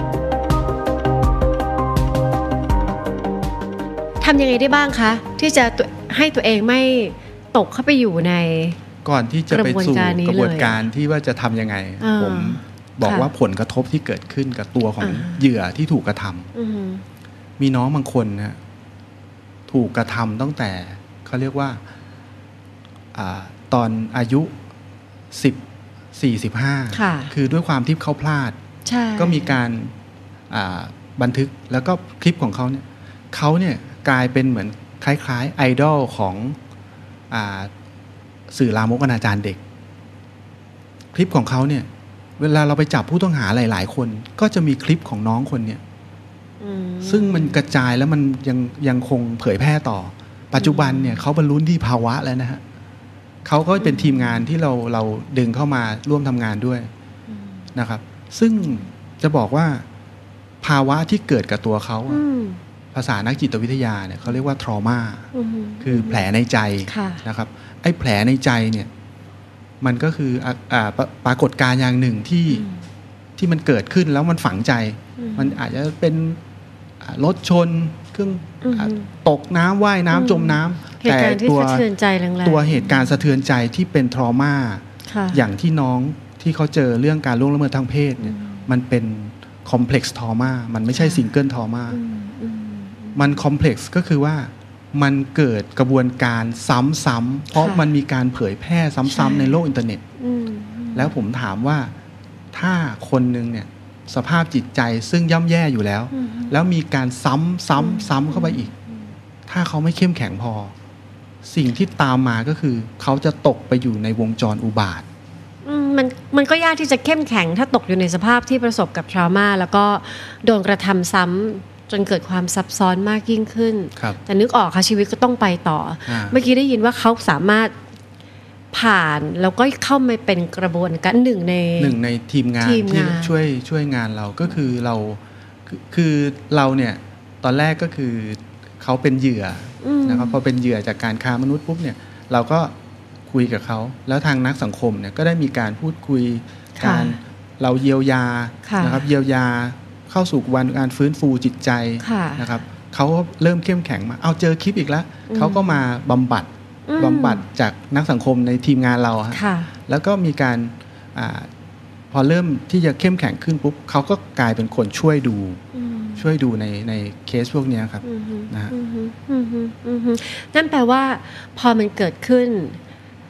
ทำยังไงได้บ้างคะที่จะให้ตัวเองไม่ตกเข้าไปอยู่ในก่อนที่จะไปสู่กระบวนการที่ว่าจะทำยังไงผมบอกว่าผลกระทบที่เกิดขึ้นกับตัวของเหยื่อที่ถูกกระทำมีน้องบางคนนะถูกกระทำตั้งแต่เขาเรียกว่าตอนอายุสิบสี่สิบห้าคือด้วยความที่เขาพลาดก็มีการบันทึกแล้วก็คลิปของเขาเนี่ยเขาเนี่ยกลายเป็นเหมือนคล้ายๆไอดอลของอ่าสื่อลามกอนาจารเด็กคลิปของเขาเนี่ยเวลาเราไปจับผู้ต้องหาหลายๆคนก็จะมีคลิปของน้องคนเนี่ยซึ่งมันกระจายแล้วมันยังยังคงเผยแพร่ต่อปัจจุบันเนี่ยเขาบรรลุนิติภาวะแล้วนะฮะเขาก็เป็นทีมงานที่เราเราดึงเข้ามาร่วมทำงานด้วยนะครับซึ่งจะบอกว่าภาวะที่เกิดกับตัวเขาภาษานักจิตวิทยาเนี่ยเขาเรียกว่า trauma คือแผลในใจนะครับไอ้แผลในใจเนี่ยมันก็คืออ่าปรากฏการณ์อย่างหนึ่งที่ที่มันเกิดขึ้นแล้วมันฝังใจมันอาจจะเป็นรถชนเครื่องตกน้ำว่ายน้ำจมน้ำแต่ตัวตัวเหตุการณ์สะเทือนใจที่เป็น trauma อย่างที่น้องที่เขาเจอเรื่องการล่วงละเมิดทางเพศเนี่ยมันเป็น complex trauma มันไม่ใช่ single traumaมันคอมเพล็กซ์ก็คือว่ามันเกิดกระบวนการซ้ำๆเพราะมันมีการเผยแพร่ซ้ำๆในโลกอินเทอร์เน็ตแล้วผมถามว่าถ้าคนหนึ่งเนี่ยสภาพจิตใจซึ่งย่ำแย่อยู่แล้วแล้วมีการซ้ำซ้ำซ้ำเข้าไปอีกถ้าเขาไม่เข้มแข็งพอสิ่งที่ตามมาก็คือเขาจะตกไปอยู่ในวงจรอุบาทมันมันก็ยากที่จะเข้มแข็งถ้าตกอยู่ในสภาพที่ประสบกับทรามาแล้วก็โดนกระทำซ้ำจนเกิดความซับซ้อนมากยิ่งขึ้นแต่นึกออกค่ะชีวิตก็ต้องไปต่อเมื่อกี้ได้ยินว่าเขาสามารถผ่านแล้วก็เข้ามาเป็นกระบวนการหนึ่งในหนึ่งในทีมงานที่ช่วยช่วยงานเราก็คือเราคือเราเนี่ยตอนแรกก็คือเขาเป็นเหยื่อนะครับพอเป็นเหยื่อจากการค้ามนุษย์ปุ๊บเนี่ยเราก็คุยกับเขาแล้วทางนักสังคมเนี่ยก็ได้มีการพูดคุยการเราเยียวยานะครับเยียวยาเข้าสู่วันการฟื้นฟูจิตใจนะครับเขาเริ่มเข้มแข็งมาเอาเจอคลิปอีกแล้วเขาก็มาบำบัดบำบัดจากนักสังคมในทีมงานเราแล้วก็มีการอพอเริ่มที่จะเข้มแข็งขึ้นปุ๊บเขาก็กลายเป็นคนช่วยดูช่วยดูในในเคสพวกนี้ครับนะนั่นแปลว่าพอมันเกิดขึ้น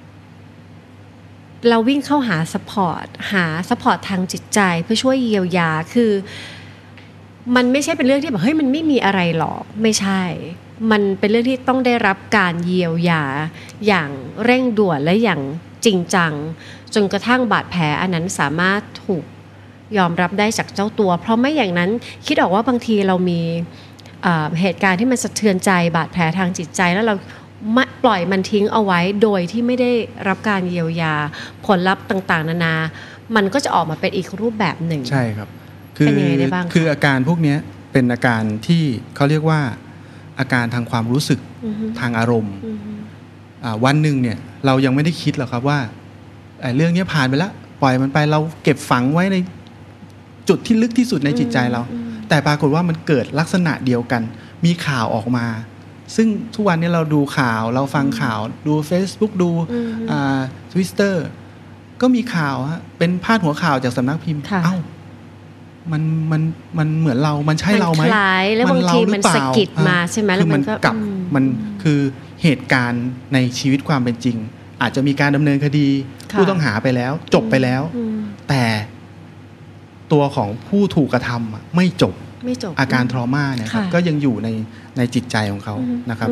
เราวิ่งเข้าหาซัพพอร์ตหาซัพพอร์ตทางจิตใจเพื่อช่วยเยียวยาคือมันไม่ใช่เป็นเรื่องที่แบบเฮ้ยมันไม่มีอะไรหรอกไม่ใช่มันเป็นเรื่องที่ต้องได้รับการเยียวยาอย่างเร่งด่วนและอย่างจริงจังจนกระทั่งบาดแผลอันนั้นสามารถถูกยอมรับได้จากเจ้าตัวเพราะไม่อย่างนั้นคิดออกว่าบางทีเรามีเหตุการณ์ที่มันสะเทือนใจบาดแผลทางจิตใจแล้วเราปล่อยมันทิ้งเอาไว้โดยที่ไม่ได้รับการเยียวยาผลลัพธ์ต่างๆนานามันก็จะออกมาเป็นอีกรูปแบบหนึ่งใช่ครับคือคืออาการพวกนี้เป็นอาการที่เขาเรียกว่าอาการทางความรู้สึก uh-huh. ทางอารมณ์ uh-huh. วันหนึ่งเนี่ยเรายังไม่ได้คิดหรอกครับว่าเรื่องนี้ผ่านไปแล้วปล่อยมันไปเราเก็บฝังไว้ในจุดที่ลึกที่สุดในจิตใจเรา uh-huh. แต่ปรากฏว่ามันเกิดลักษณะเดียวกันมีข่าวออกมาซึ่งทุกวันนี้เราดูข่าวเราฟังข่าวดู Facebook ดู uh-huh. Twitter ก็มีข่าวฮะเป็นพาดหัวข่าวจากสำนักพิมพ์ uh-huh. เอ้ามันมันมันเหมือนเรามันใช่เราไหมมันคล้ายแล้วบางทีมันสะกิดมาใช่ไหมแล้วมันก็กลับมันคือเหตุการณ์ในชีวิตความเป็นจริงอาจจะมีการดำเนินคดีผู้ต้องหาไปแล้วจบไปแล้วแต่ตัวของผู้ถูกกระทำไม่จบไม่จบอาการทรมาเนี่ยครับก็ยังอยู่ในในจิตใจของเขานะครับ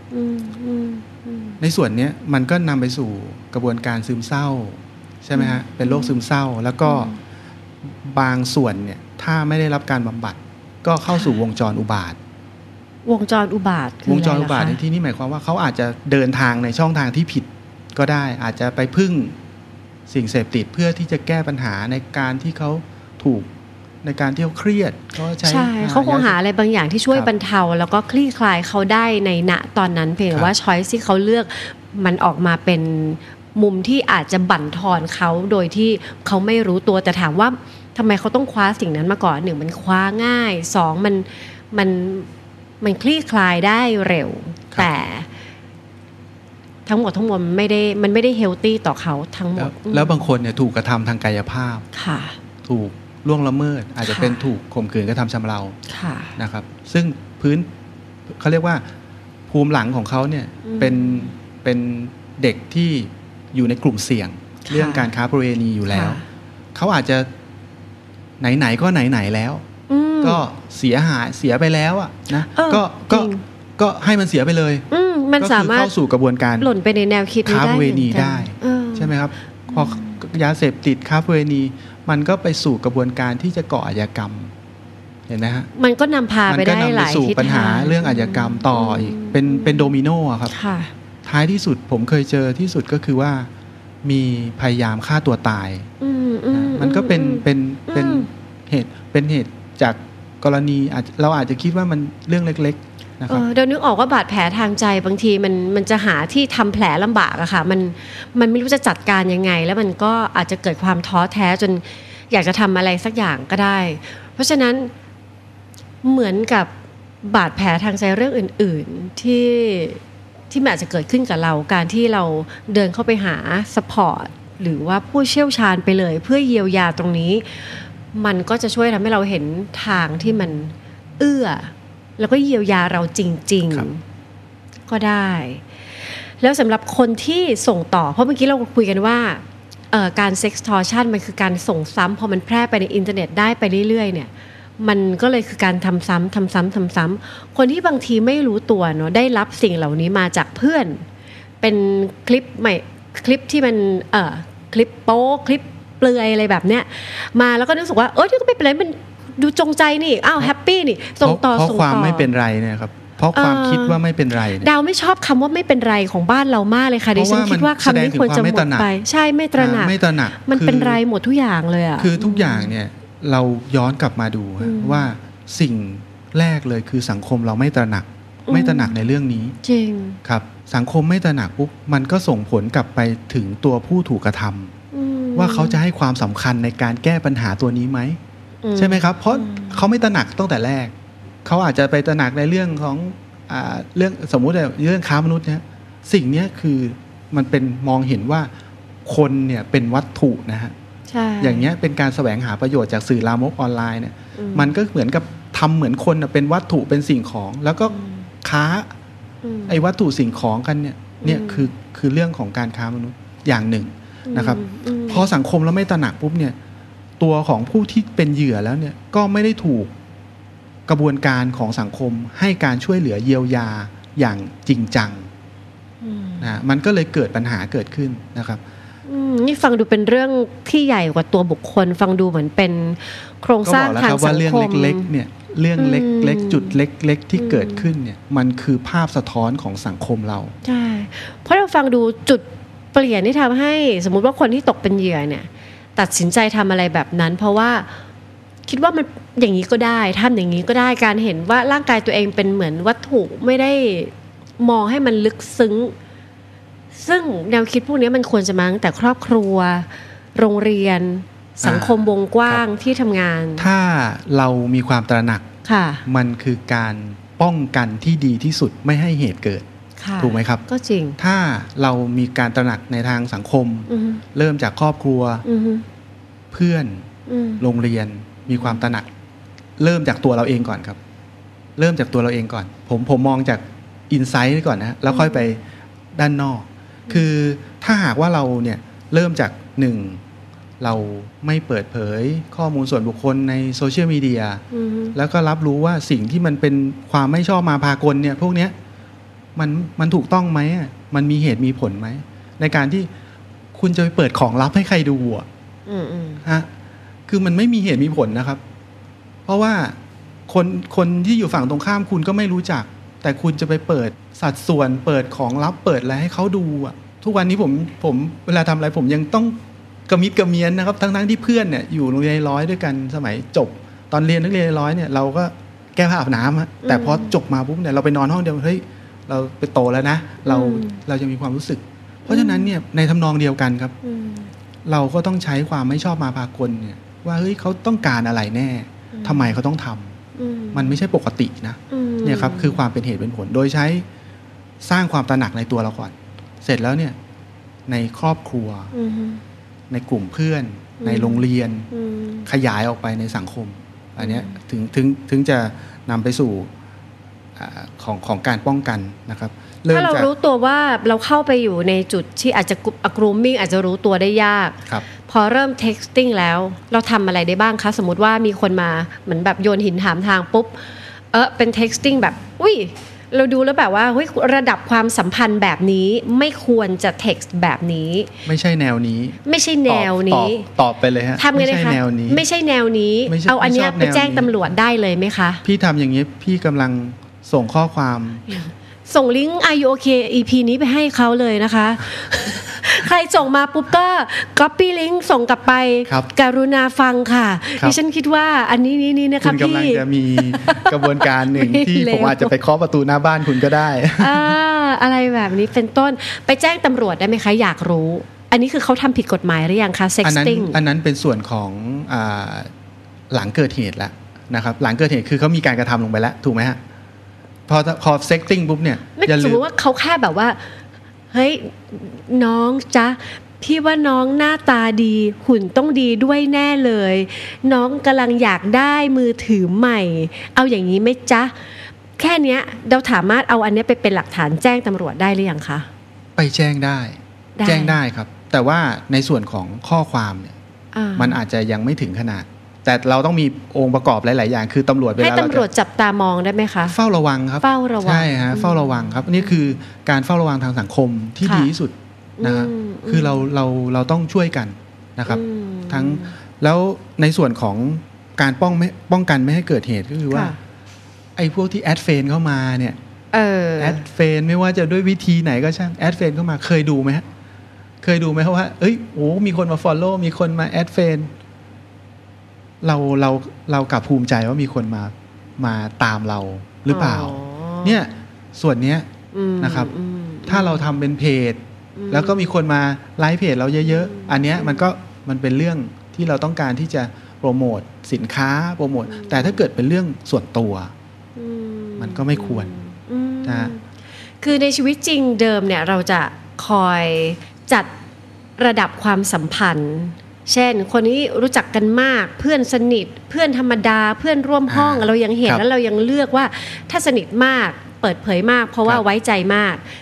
ในส่วนนี้มันก็นำไปสู่กระบวนการซึมเศร้าใช่ไหมฮะเป็นโรคซึมเศร้าแล้วก็บางส่วนเนี่ยถ้าไม่ได้รับการบำบัดก็เข้าสู่วงจรอุบาทวงจรอุบาทวงจรอุบาทในที่นี้หมายความว่าเขาอาจจะเดินทางในช่องทางที่ผิดก็ได้อาจจะไปพึ่งสิ่งเสพติดเพื่อที่จะแก้ปัญหาในการที่เขาถูกในการที่เขาเครียดเขาใช้ใช่เขาคงหาอะไรบางอย่างที่ช่วยบรรเทาแล้วก็คลี่คลายเขาได้ในณตอนนั้นเพียงแต่ว่าช้อยส์ที่เขาเลือกมันออกมาเป็นมุมที่อาจจะบั่นทอนเขาโดยที่เขาไม่รู้ตัวแต่ถามว่าทำไมเขาต้องคว้าสิ่งนั้นมาก่อนหนึ่งมันคว้าง่ายสองมันมันมันคลี่คลายได้เร็วแต่ทั้งหมดทั้งมวลมันไม่ได้มันไม่ได้เฮลตี้ต่อเขาทั้งหมดแล้วบางคนเนี่ยถูกกระทำทางกายภาพค่ะถูกล่วงละเมิดอาจจะเป็นถูกข่มขืนกระทำชำเรานะครับซึ่งพื้นเขาเรียกว่าภูมิหลังของเขาเนี่ยเป็นเป็นเด็กที่อยู่ในกลุ่มเสี่ยงเรื่องการค้าประเวณีอยู่แล้วเขาอาจจะไหนๆก็ไหนๆแล้วก็เสียหายเสียไปแล้วอ่ะนะก็ก็ก็ให้มันเสียไปเลยมันสามารถเข้าสู่กระบวนการหล่นไปในแนวคิดค้าประเวณีได้ใช่ไหมครับพอยาเสพติดค้าประเวณีมันก็ไปสู่กระบวนการที่จะก่ออาชญากรรมเห็นไหมฮะมันก็นำพาไปได้หลายทิศทางมันก็นำไปสู่ปัญหาเรื่องอาชญากรรมต่ออีกเป็นเป็นโดมิโนอ่ะครับท้ายที่สุดผมเคยเจอที่สุดก็คือว่ามีพยายามฆ่าตัวตายมันก็เป็นเป็นเป็นเหตุเป็นเหตุจากกรณีเราอาจจะคิดว่ามันเรื่องเล็กๆนะครับเดี๋ยวนึกออกว่าบาดแผลทางใจบางทีมันมันจะหาที่ทำแผลลำบากอะค่ะมันมันไม่รู้จะจัดการยังไงแล้วมันก็อาจจะเกิดความท้อแท้จนอยากจะทำอะไรสักอย่างก็ได้เพราะฉะนั้นเหมือนกับบาดแผลทางใจเรื่องอื่นๆที่ที่มันอาจจะเกิดขึ้นกับเราการที่เราเดินเข้าไปหาซัพพอร์ตหรือว่าผู้เชี่ยวชาญไปเลยเพื่อเยียวยาตรงนี้มันก็จะช่วยทำให้เราเห็นทางที่มันเอื้อแล้วก็เยียวยาเราจริงๆก็ได้แล้วสำหรับคนที่ส่งต่อเพราะเมื่อกี้เราคุยกันว่าการเซ็กซ์ทอร์ชันมันคือการส่งซ้ำพอมันแพร่ไปในอินเทอร์เน็ตได้ไปเรื่อยๆเนี่ยมันก็เลยคือการทำซ้ำทำซ้ำทำซ้ำคนที่บางทีไม่รู้ตัวเนาะได้รับสิ่งเหล่านี้มาจากเพื่อนเป็นคลิปใหม่คลิปที่มันเอ่อคลิปโป๊คลิปเปลือยอะไรแบบเนี้ยมาแล้วก็รู้สึกว่าเออที่ก็ไม่เป็นไรมันดูจงใจนี่อ้าวแฮปปี้นี่ส่งต่อส่งต่อเพราะความไม่เป็นไรเนี่ยครับเพราะความคิดว่าไม่เป็นไรดาวไม่ชอบคำว่าไม่เป็นไรของบ้านเรามากเลยค่ะดิฉันคิดว่าคำนี้ควรจะหมดไปใช่ไม่ตระหนักไม่ตระหนักมันเป็นไรหมดทุกอย่างเลยอ่ะคือทุกอย่างเนี่ยเราย้อนกลับมาดูว่าสิ่งแรกเลยคือสังคมเราไม่ตระหนักไม่ตระหนักในเรื่องนี้จริงครับสังคมไม่ตระหนักปุ๊บมันก็ส่งผลกลับไปถึงตัวผู้ถูกกระทำว่าเขาจะให้ความสำคัญในการแก้ปัญหาตัวนี้ไหมใช่ไหมครับเพราะเขาไม่ตระหนักตั้งแต่แรกเขาอาจจะไปตระหนักในเรื่องของอ่าเรื่องสมมุติเรื่องค้ามนุษย์เนี่ยสิ่งนี้คือมันเป็นมองเห็นว่าคนเนี่ยเป็นวัตถุนะฮะอย่างเงี้ยเป็นการแสวงหาประโยชน์จากสื่อลามกออนไลน์เนี่ยมันก็เหมือนกับทำเหมือนคนเป็นวัตถุเป็นสิ่งของแล้วก็ค้าไอ้วัตถุสิ่งของกันเนี่ยเนี่ยคือคือเรื่องของการค้ามนุษย์อย่างหนึ่งนะครับพอสังคมแล้วไม่ตระหนักปุ๊บเนี่ยตัวของผู้ที่เป็นเหยื่อแล้วเนี่ยก็ไม่ได้ถูกกระบวนการของสังคมให้การช่วยเหลือเยียวยาอย่างจริงจังนะมันก็เลยเกิดปัญหาเกิดขึ้นนะครับนี่ฟังดูเป็นเรื่องที่ใหญ่กว่าตัวบุคคลฟังดูเหมือนเป็นโครงสร้างทางสังคมว่าเรื่องเล็กๆเนี่ยเรื่องเล็กๆจุดเล็กๆที่เกิดขึ้นเนี่ยมันคือภาพสะท้อนของสังคมเราใช่เพราะเราฟังดูจุดเปลี่ยนที่ทำให้สมมุติว่าคนที่ตกเป็นเหยื่อเนี่ยตัดสินใจทำอะไรแบบนั้นเพราะว่าคิดว่ามันอย่างนี้ก็ได้ทำอย่างนี้ก็ได้การเห็นว่าร่างกายตัวเองเป็นเหมือนวัตถุไม่ได้มองให้มันลึกซึ้งซึ่งแนวคิดพวกนี้มันควรจะมาตั้งแต่ครอบครัวโรงเรียนสังคมวงกว้างที่ทำงานถ้าเรามีความตระหนักมันคือการป้องกันที่ดีที่สุดไม่ให้เหตุเกิดถูกไหมครับก็จริงถ้าเรามีการตระหนักในทางสังคมเริ่มจากครอบครัวเพื่อนโรงเรียนมีความตระหนักเริ่มจากตัวเราเองก่อนครับเริ่มจากตัวเราเองก่อนผมผมมองจากอินไซต์ก่อนนะแล้วค่อยไปด้านนอกคือถ้าหากว่าเราเนี่ยเริ่มจากหนึ่งเราไม่เปิดเผยข้อมูลส่วนบุคคลในโซเชียลมีเดียแล้วก็รับรู้ว่าสิ่งที่มันเป็นความไม่ชอบมาพากลเนี่ยพวกเนี้ยมันมันถูกต้องไหมมันมีเหตุมีผลไหมในการที่คุณจะไปเปิดของลับให้ใครดูอ่ะฮะคือมันไม่มีเหตุมีผลนะครับเพราะว่าคนคนที่อยู่ฝั่งตรงข้ามคุณก็ไม่รู้จักแต่คุณจะไปเปิดสัดส่วนเปิดของลับเปิดอะไรให้เขาดูอ่ะทุกวันนี้ผมผมเวลาทำอะไรผมยังต้องกระมิดกระเมียนนะครับทั้งๆที่เพื่อนเนี่ยอยู่โรงเรียนร้อยด้วยกันสมัยจบตอนเรียนนักเรียนร้อยเนี่ยเราก็แก้ผ้าอาบน้ำแต่พอจบมาปุ๊บเนี่ยเราไปนอนห้องเดียวเฮ้ยเราไปโตแล้วนะเราเราจะมีความรู้สึกเพราะฉะนั้นเนี่ยในทำนองเดียวกันครับเราก็ต้องใช้ความไม่ชอบมาพากลเนี่ยว่าเฮ้ยเขาต้องการอะไรแน่ทำไมเขาต้องทำมันไม่ใช่ปกตินะเนี่ยครับคือความเป็นเหตุเป็นผลโดยใช้สร้างความตระหนักในตัวเราก่อนเสร็จแล้วเนี่ยในครอบครัวในกลุ่มเพื่อนในโรงเรียนขยายออกไปในสังคมอันนี้ถึงถึงถึงจะนำไปสู่ของของการป้องกันนะครับถ้าเรารู้ตัวว่าเราเข้าไปอยู่ในจุดที่อาจจะกรูมมิ่งอาจจะรู้ตัวได้ยากพอเริ่ม texting แล้วเราทำอะไรได้บ้างคะสมมติว่ามีคนมาเหมือนแบบโยนหินถามทางปุ๊บเออเป็น texting แบบอุ้ยเราดูแล้วแบบว่าเฮ้ยระดับความสัมพันธ์แบบนี้ไม่ควรจะ text แบบนี้ไม่ใช่แนวนี้ไม่ใช่แนวนี้ตอบไปเลยฮะทำไงเลยคะไม่ใช่แนวนี้เอาอันนี้ไปแจ้งตำรวจได้เลยไหมคะพี่ทำอย่างนี้พี่กำลังส่งข้อความส่งลิงก์ Are You Okay อี พี นี้ไปให้เขาเลยนะคะ ใครส่งมาปุ๊บก็ copy ลิงก์ส่งกลับไปกรุณาฟังค่ะดิฉันคิดว่าอันนี้นี่นี่นะคะพี่คุณกำลังจะมีกระบวนการหนึ่งที่ผมอาจจะไปเคาะประตูหน้าบ้านคุณก็ได้อ่าอะไรแบบนี้เป็นต้นไปแจ้งตำรวจได้ไหมคะอยากรู้อันนี้คือเขาทำผิดกฎหมายหรือยังคะ sexting อันนั้นเป็นส่วนของอ่าหลังเกิดเหตุแล้วนะครับหลังเกิดเหตุคือเขามีการกระทำลงไปแล้วถูกไหมฮะพอพอเซ็กติ้งปุ๊บเนี่ยไม่สมมติว่าเขาแค่แบบว่าเฮ้ยน้องจ๊ะพี่ว่าน้องหน้าตาดีหุ่นต้องดีด้วยแน่เลยน้องกำลังอยากได้มือถือใหม่เอาอย่างนี้ไหมจ๊ะแค่เนี้ยเราสามารถเอาอันนี้ไปเป็นหลักฐานแจ้งตำรวจได้หรือยังคะไปแจ้งได้แจ้งได้ครับแต่ว่าในส่วนของข้อความเนี่ยมันอาจจะยังไม่ถึงขนาดแต่เราต้องมีองค์ประกอบหลายๆอย่างคือตำรวจเวลาเราให้ตำรวจจับตามองได้ไหมคะเฝ้าระวังครับเฝ้าระวังใช่ฮะเฝ้าระวังครับนี่คือการเฝ้าระวังทางสังคมที่ดีที่สุดนะครับคือเราเราเราต้องช่วยกันนะครับทั้งแล้วในส่วนของการป้องไม่ป้องกันไม่ให้เกิดเหตุก็คือว่าไอ้พวกที่แอดเฟนเข้ามาเนี่ยแอดเฟนไม่ว่าจะด้วยวิธีไหนก็ช่างแอดเฟนเข้ามาเคยดูไหมฮะเคยดูไหมว่าเอ้ยโอ้มีคนมาฟอลโล่มีคนมาแอดเฟนเราเราเรากลับภูมิใจว่ามีคนมามาตามเราหรือเปล่าเนี่ยส่วนเนี้ยนะครับถ้าเราทำเป็นเพจแล้วก็มีคนมาไลฟ์เพจเราเยอะๆอันเนี้ยมันก็มันเป็นเรื่องที่เราต้องการที่จะโปรโมทสินค้าโปรโมทแต่ถ้าเกิดเป็นเรื่องส่วนตัวมันก็ไม่ควรนะคือในชีวิตจริงเดิมเนี่ยเราจะคอยจัดระดับความสัมพันธ์เช่นคนนี้รู้จักกันมากเพื่อนสนิทเพื่อนธรรมดาเพื่อนร่วมห้องเรายังเห็นแล้วเรายังเลือกว่าถ้าสนิทมากเปิดเผยมากเพราะว่าไว้ใจมาก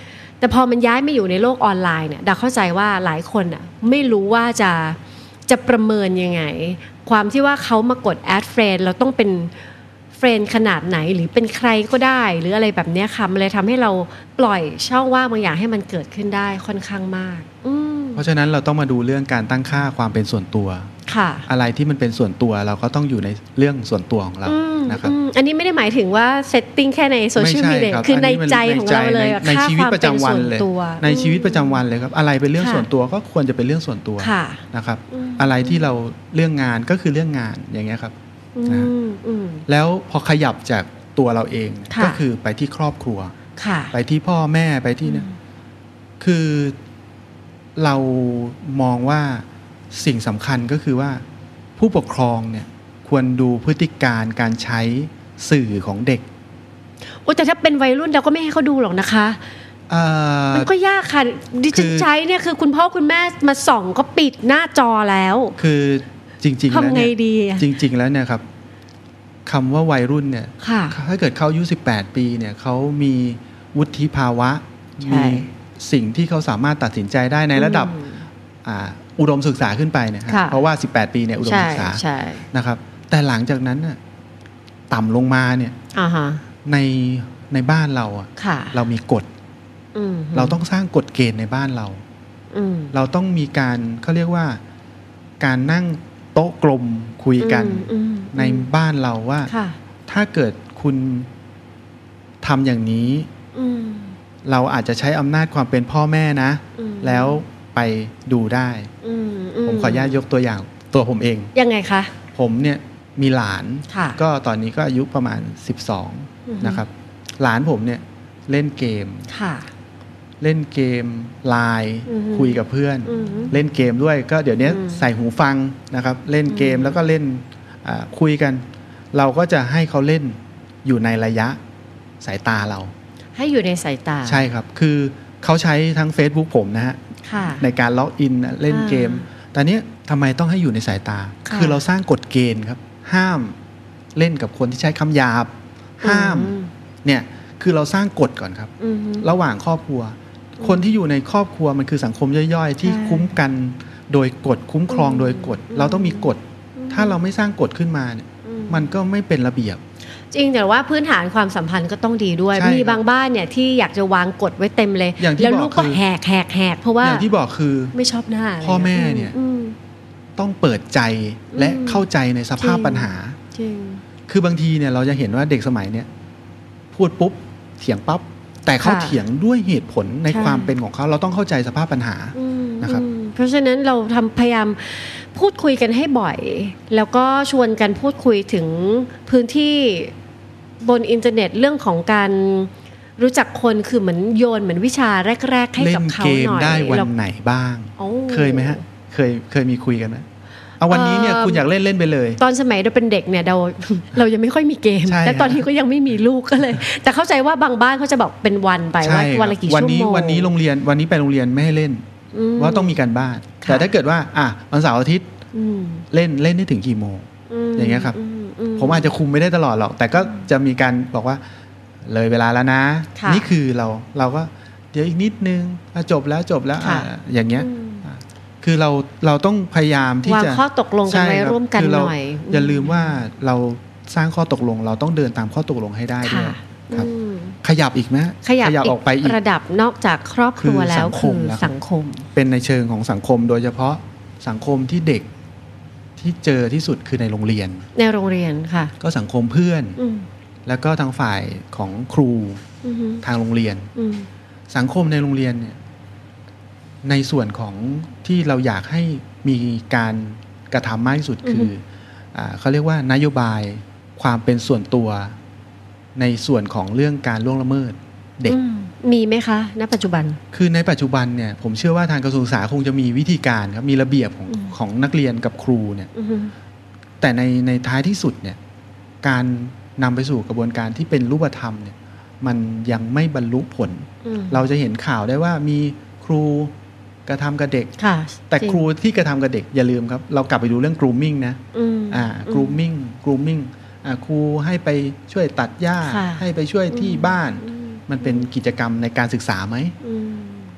แต่พอมันย้ายมาอยู่ในโลกออนไลน์เนี่ยดาเข้าใจว่าหลายคนอ่ะไม่รู้ว่าจะจะประเมินยังไงความที่ว่าเขามากด add friend เราต้องเป็นเฟรนด์ขนาดไหนหรือเป็นใครก็ได้หรืออะไรแบบนี้ค่ะมันเลยทำให้เราปล่อยช่องว่างบางอย่างให้มันเกิดขึ้นได้ค่อนข้างมากเพราะฉะนั้นเราต้องมาดูเรื่องการตั้งค่าความเป็นส่วนตัวอะไรที่มันเป็นส่วนตัวเราก็ต้องอยู่ในเรื่องส่วนตัวของเรานะครับอันนี้ไม่ได้หมายถึงว่าเซตติ้งแค่ในโซเชียลมีเดียคือในใจของเราเลยในชีวิตประจำวันเลยในชีวิตประจำวันเลยครับอะไรเป็นเรื่องส่วนตัวก็ควรจะเป็นเรื่องส่วนตัวนะครับอะไรที่เราเรื่องงานก็คือเรื่องงานอย่างเงี้ยครับนะแล้วพอขยับจากตัวเราเองก็คือไปที่ครอบครัวไปที่พ่อแม่ไปที่เนี่ยคือเรามองว่าสิ่งสำคัญก็คือว่าผู้ปกครองเนี่ยควรดูพฤติการการใช้สื่อของเด็กโอ้แต่ถ้าเป็นวัยรุ่นเราก็ไม่ให้เขาดูหรอกนะคะมันก็ยากค่ะดิฉันใช้เนี่ยคือคุณพ่อคุณแม่มาส่องก็ปิดหน้าจอแล้วคือจริงๆแล้วเนี่ยจริงๆแล้วเนี่ยครับคำว่าวัยรุ่นเนี่ยถ้าเกิดเขาอายุสิบแปดปีเนี่ยเขามีวุฒิภาวะมีสิ่งที่เขาสามารถตัดสินใจได้ในระดับอุดมศึกษาขึ้นไปเนี่ยเพราะว่าสิบแปดปีเนี่ยอุดมศึกษานะครับแต่หลังจากนั้นน่ะต่ำลงมาเนี่ยในในบ้านเราอ่ะเรามีกฎเราต้องสร้างกฎเกณฑ์ในบ้านเราเราต้องมีการเขาเรียกว่าการนั่งโต๊ะกลมคุยกันในบ้านเราว่าถ้าเกิดคุณทำอย่างนี้เราอาจจะใช้อำนาจความเป็นพ่อแม่นะแล้วไปดูได้ผมขออนุญาตยกตัวอย่างตัวผมเองยังไงคะผมเนี่ยมีหลานก็ตอนนี้ก็อายุประมาณสิบสองนะครับหลานผมเนี่ยเล่นเกมเล่นเกมไลน์คุยกับเพื่อนเล่นเกมด้วยก็เดี๋ยวนี้ใส่หูฟังนะครับเล่นเกมแล้วก็เล่นคุยกันเราก็จะให้เขาเล่นอยู่ในระยะสายตาเราให้อยู่ในสายตาใช่ครับคือเขาใช้ทั้ง Facebook ผมนะฮะในการล็อกอินเล่นเกมแต่เนี้ยทำไมต้องให้อยู่ในสายตาคือเราสร้างกฎเกณฑ์ครับห้ามเล่นกับคนที่ใช้คำหยาบห้ามเนี่ยคือเราสร้างกฎก่อนครับระหว่างครอบครัวคนที่อยู่ในครอบครัวมันคือสังคมย่อยๆที่คุ้มกันโดยกฎคุ้มครองโดยกฎเราต้องมีกฎถ้าเราไม่สร้างกฎขึ้นมาเนี่ยมันก็ไม่เป็นระเบียบจริงแต่ว่าพื้นฐานความสัมพันธ์ก็ต้องดีด้วยมีบางบ้านเนี่ยที่อยากจะวางกฎไว้เต็มเลยแล้วลูกก็แหกแหกแหกเพราะว่าอย่างที่บอกคือไม่ชอบหน้าพ่อแม่เนี่ยต้องเปิดใจและเข้าใจในสภาพปัญหาคือบางทีเนี่ยเราจะเห็นว่าเด็กสมัยเนี่ยพูดปุ๊บเถียงปั๊บแต่เขาเถียงด้วยเหตุผลในความเป็นของเขาเราต้องเข้าใจสภาพปัญหานะครับเพราะฉะนั้นเราทำพยายามพูดคุยกันให้บ่อยแล้วก็ชวนกันพูดคุยถึงพื้นที่บนอินเทอร์เน็ตเรื่องของการรู้จักคนคือเหมือนโยนเหมือนวิชาแรกๆให้กับเขาหน่อยเล่นเกมได้วันไหนบ้างเคยไหมฮะเคยเคยมีคุยกันไหมเอาวันนี้เนี่ยคุณอยากเล่นเล่นไปเลยตอนสมัยเราเป็นเด็กเนี่ยเราเรายังไม่ค่อยมีเกมแต่ตอนนี้ก็ยังไม่มีลูกก็เลยแต่เข้าใจว่าบางบ้านเขาจะบอกเป็นวันไปว่าวันละกี่ชั่วโมงวันนี้วันนี้โรงเรียนวันนี้ไปโรงเรียนไม่ให้เล่นว่าต้องมีการบ้านแต่ถ้าเกิดว่าอ่ะวันเสาร์อาทิตย์เล่นเล่นได้ถึงกี่โมงอย่างเงี้ยครับผมอาจจะคุมไม่ได้ตลอดหรอกแต่ก็จะมีการบอกว่าเลยเวลาแล้วนะนี่คือเราเราก็เดี๋ยวอีกนิดนึงจบแล้วจบแล้วอ่ะอย่างเงี้ยคือเราเราต้องพยายามที่จะวางข้อตกลงกันไว้ร่วมกันหน่อยอย่าลืมว่าเราสร้างข้อตกลงเราต้องเดินตามข้อตกลงให้ได้ด้วยครับขยับอีกไหมขยับออกไปอีกระดับนอกจากครอบครัวแล้วคือสังคมเป็นในเชิงของสังคมโดยเฉพาะสังคมที่เด็กที่เจอที่สุดคือในโรงเรียนในโรงเรียนค่ะก็สังคมเพื่อนแล้วก็ทางฝ่ายของครูทางโรงเรียนสังคมในโรงเรียนเนี่ยในส่วนของที่เราอยากให้มีการกระทำมากที่สุดคืออ่าเขาเรียกว่านโยบายความเป็นส่วนตัวในส่วนของเรื่องการล่วงละเมิดเด็กมีไหมคะณปัจจุบันคือในปัจจุบันเนี่ยผมเชื่อว่าทางกระทรวงศึกษาคงจะมีวิธีการครับมีระเบียบของของนักเรียนกับครูเนี่ยแต่ในในท้ายที่สุดเนี่ยการนำไปสู่กระบวนการที่เป็นรูปธรรมเนี่ยมันยังไม่บรรลุผลเราจะเห็นข่าวได้ว่ามีครูกระทำกับเด็กแต่ครูที่กระทำกับเด็กอย่าลืมครับเรากลับไปดูเรื่อง grooming นะอ่า grooming grooming อ่าครูให้ไปช่วยตัดหญ้าให้ไปช่วยที่บ้านมันเป็นกิจกรรมในการศึกษาไหม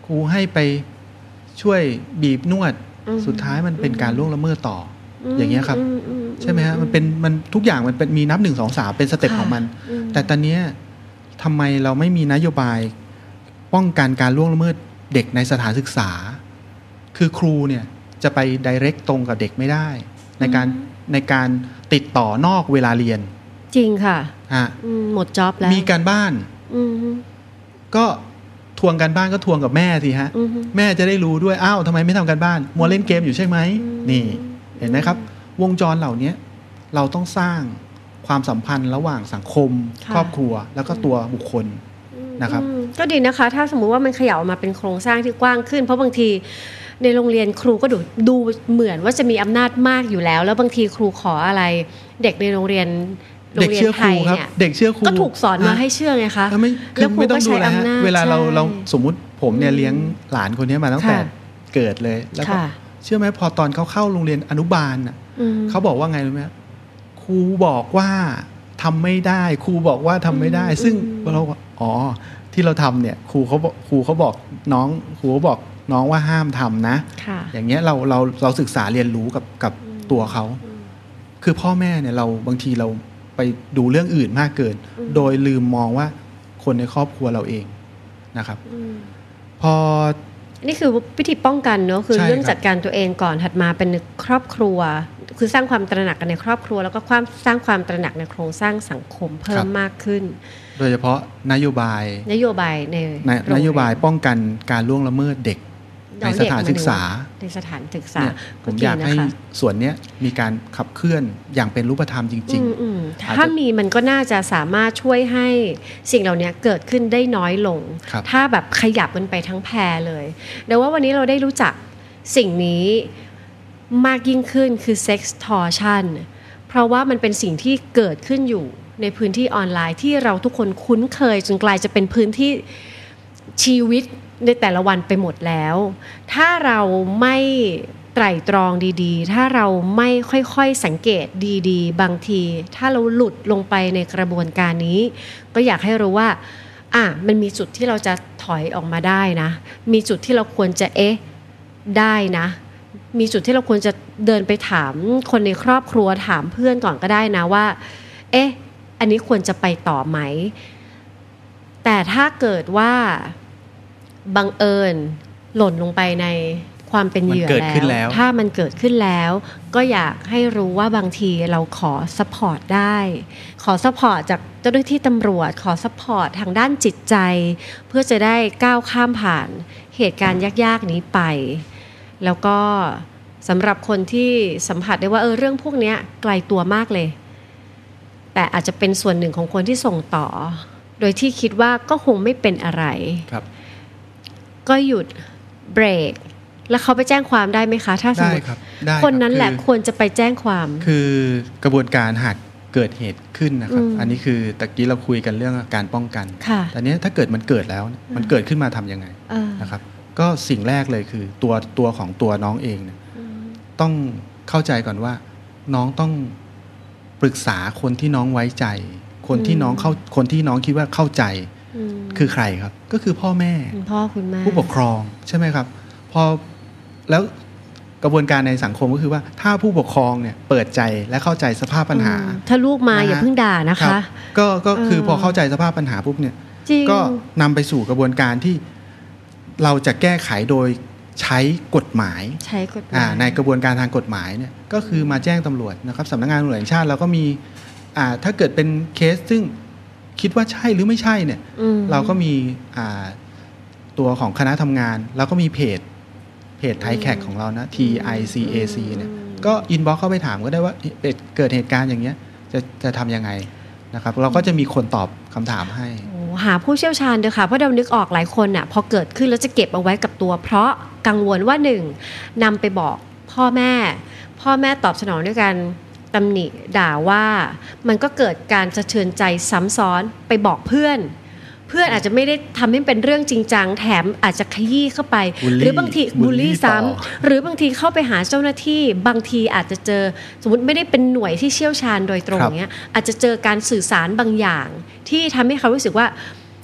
ครูให้ไปช่วยบีบนวดสุดท้ายมันเป็นการล่วงละเมิดต่ออย่างเงี้ยครับใช่ไหมฮะมันเป็นมันทุกอย่างมันเป็นมีนับหนึ่งสองสามเป็นสเต็ปของมันแต่ตอนนี้ทำไมเราไม่มีนโยบายป้องกันการล่วงละเมิดเด็กในสถานศึกษาคือครูเนี่ยจะไป direct ตรงกับเด็กไม่ได้ในการในการติดต่อนอกเวลาเรียนจริงค่ะฮะหมดจ็อบแล้วมีการบ้านก็ทวงการบ้านก็ทวงกับแม่สิฮะแม่จะได้รู้ด้วยอ้าวทำไมไม่ทำการบ้านมัวเล่นเกมอยู่ใช่ไหมนี่เห็นไหมครับวงจรเหล่านี้เราต้องสร้างความสัมพันธ์ระหว่างสังคมครอบครัวแล้วก็ตัวบุคคลนะครับก็ดีนะคะถ้าสมมุติว่ามันขยับออกมาเป็นโครงสร้างที่กว้างขึ้นเพราะบางทีในโรงเรียนครูก็ดูดูเหมือนว่าจะมีอำนาจมากอยู่แล้วแล้วบางทีครูขออะไรเด็กในโรงเรียนโรงเรียนไทยเนี่ยเด็กเชื่อครูก็ถูกสอนมาให้เชื่อไงคะแล้วครูก็ใช้อำนาจเวลาเราเราสมมุติผมเนี่ยเลี้ยงหลานคนนี้มาตั้งแต่เกิดเลยแล้วก็เชื่อไหมพอตอนเขาเข้าโรงเรียนอนุบาลน่ะเขาบอกว่าไงรู้ไหมครูบอกว่าทำไม่ได้ครูบอกว่าทำไม่ได้ซึ่งเราอ๋อที่เราทำเนี่ยครูเขาบอกครูเขาบอกน้องครูเขาบอกน้องว่าห้ามทำนะอย่างเงี้ยเราเราเราศึกษาเรียนรู้กับกับตัวเขาคือพ่อแม่เนี่ยเราบางทีเราไปดูเรื่องอื่นมากเกินโดยลืมมองว่าคนในครอบครัวเราเองนะครับพอนี่คือวิธีป้องกันเนอะคือเรื่องจัดการตัวเองก่อนถัดมาเป็นครอบครัวคือสร้างความตระหนักกันในครอบครัวแล้วก็ความสร้างความตระหนักในโครงสร้างสังคมเพิ่มมากขึ้นโดยเฉพาะนโยบายนโยบายในนโยบายป้องกันการล่วงละเมิดเด็กในสถานศึกษาในสถานศึกษาผมอยากให้ส่วนนี้มีการขับเคลื่อนอย่างเป็นรูปธรรมจริงๆถ้ามีมันก็น่าจะสามารถช่วยให้สิ่งเหล่านี้เกิดขึ้นได้น้อยลงถ้าแบบขยับมันไปทั้งแพรเลยแต่ว่าวันนี้เราได้รู้จักสิ่งนี้มากยิ่งขึ้นคือ sextortion เพราะว่ามันเป็นสิ่งที่เกิดขึ้นอยู่ในพื้นที่ออนไลน์ที่เราทุกคนคุ้นเคยจนกลายจะเป็นพื้นที่ชีวิตในแต่ละวันไปหมดแล้วถ้าเราไม่ไตร่ตรองดีๆถ้าเราไม่ค่อยๆสังเกตดีๆบางทีถ้าเราหลุดลงไปในกระบวนการนี้ก็อยากให้รู้ว่าอ่ะมันมีจุดที่เราจะถอยออกมาได้นะมีจุดที่เราควรจะเอ๊ะได้นะมีจุดที่เราควรจะเดินไปถามคนในครอบครัวถามเพื่อนก่อนก็ได้นะว่าเอ๊ะอันนี้ควรจะไปต่อไหมแต่ถ้าเกิดว่าบังเอิญหล่นลงไปในความเป็นเหยื่อแล้วถ้ามันเกิดขึ้นแล้วก็อยากให้รู้ว่าบางทีเราขอซัพพอร์ตได้ขอซัพพอร์ตจากเจ้าหน้าที่ตำรวจขอซัพพอร์ตทางด้านจิตใจเพื่อจะได้ก้าวข้ามผ่านเหตุการณ์ยากๆนี้ไปแล้วก็สำหรับคนที่สัมผัสได้ว่าเออเรื่องพวกนี้ไกลตัวมากเลยแต่อาจจะเป็นส่วนหนึ่งของคนที่ส่งต่อโดยที่คิดว่าก็คงไม่เป็นอะไรครับก็หยุดเบรกแล้วเขาไปแจ้งความได้ไหมคะถ้าสมมติคนนั้นแหละควรจะไปแจ้งความคือกระบวนการหากเกิดเหตุขึ้นนะครับอันนี้คือตะกี้เราคุยกันเรื่องการป้องกันแต่เนี้ยถ้าเกิดมันเกิดแล้วมันเกิดขึ้นมาทำยังไงนะครับก็สิ่งแรกเลยคือตัวตัวของตัวน้องเองเนี่ยต้องเข้าใจก่อนว่าน้องต้องปรึกษาคนที่น้องไว้ใจคนที่น้องเข้าคนที่น้องคิดว่าเข้าใจคือใครครับก็คือพ่อแม่พ่อคุณแม่ผู้ปกครองใช่ไหมครับพอแล้วกระบวนการในสังคมก็คือว่าถ้าผู้ปกครองเนี่ยเปิดใจและเข้าใจสภาพปัญหาถ้าลูกมาอย่าเพิ่งด่านะคะก็ก็คือพอเข้าใจสภาพปัญหาปุ๊บเนี่ยก็นำไปสู่กระบวนการที่เราจะแก้ไขโดยใช้กฎหมายใช้กฎหมายในกระบวนการทางกฎหมายเนี่ยก็คือมาแจ้งตำรวจนะครับสำนักงานตำรวจแห่งชาติเราก็มีถ้าเกิดเป็นเคสซึ่งคิดว่าใช่หรือไม่ใช่เนี่ยเราก็มีตัวของคณะทำงานแล้วก็มีเพจเพจไทยแขกของเรานะ ที ไอ ซี เอ ซี เนี่ยก็อินบ็อกซ์เข้าไปถามก็ได้ว่าเกิดเหตุการณ์อย่างเงี้ยจะจะทำยังไงนะครับเราก็จะมีคนตอบคำถามให้หาผู้เชี่ยวชาญเถอะค่ะเพราะเรานึกออกหลายคนน่ะพอเกิดขึ้นแล้วจะเก็บเอาไว้กับตัวเพราะกังวลว่าหนึ่งนำไปบอกพ่อแม่พ่อแม่ตอบสนองด้วยกันตำหนิด่าว่ามันก็เกิดการสะเทือนใจซ้ำซ้อนไปบอกเพื่อนเพื่อนอาจจะไม่ได้ทำให้เป็นเรื่องจริงจังแถมอาจจะขยี้เข้าไปหรือบางทีบูลลี่ซ้ำหรือบางทีเข้าไปหาเจ้าหน้าที่บางทีอาจจะเจอสมมติไม่ได้เป็นหน่วยที่เชี่ยวชาญโดยตรงเนี้ยอาจจะเจอการสื่อสารบางอย่างที่ทำให้เขารู้สึกว่า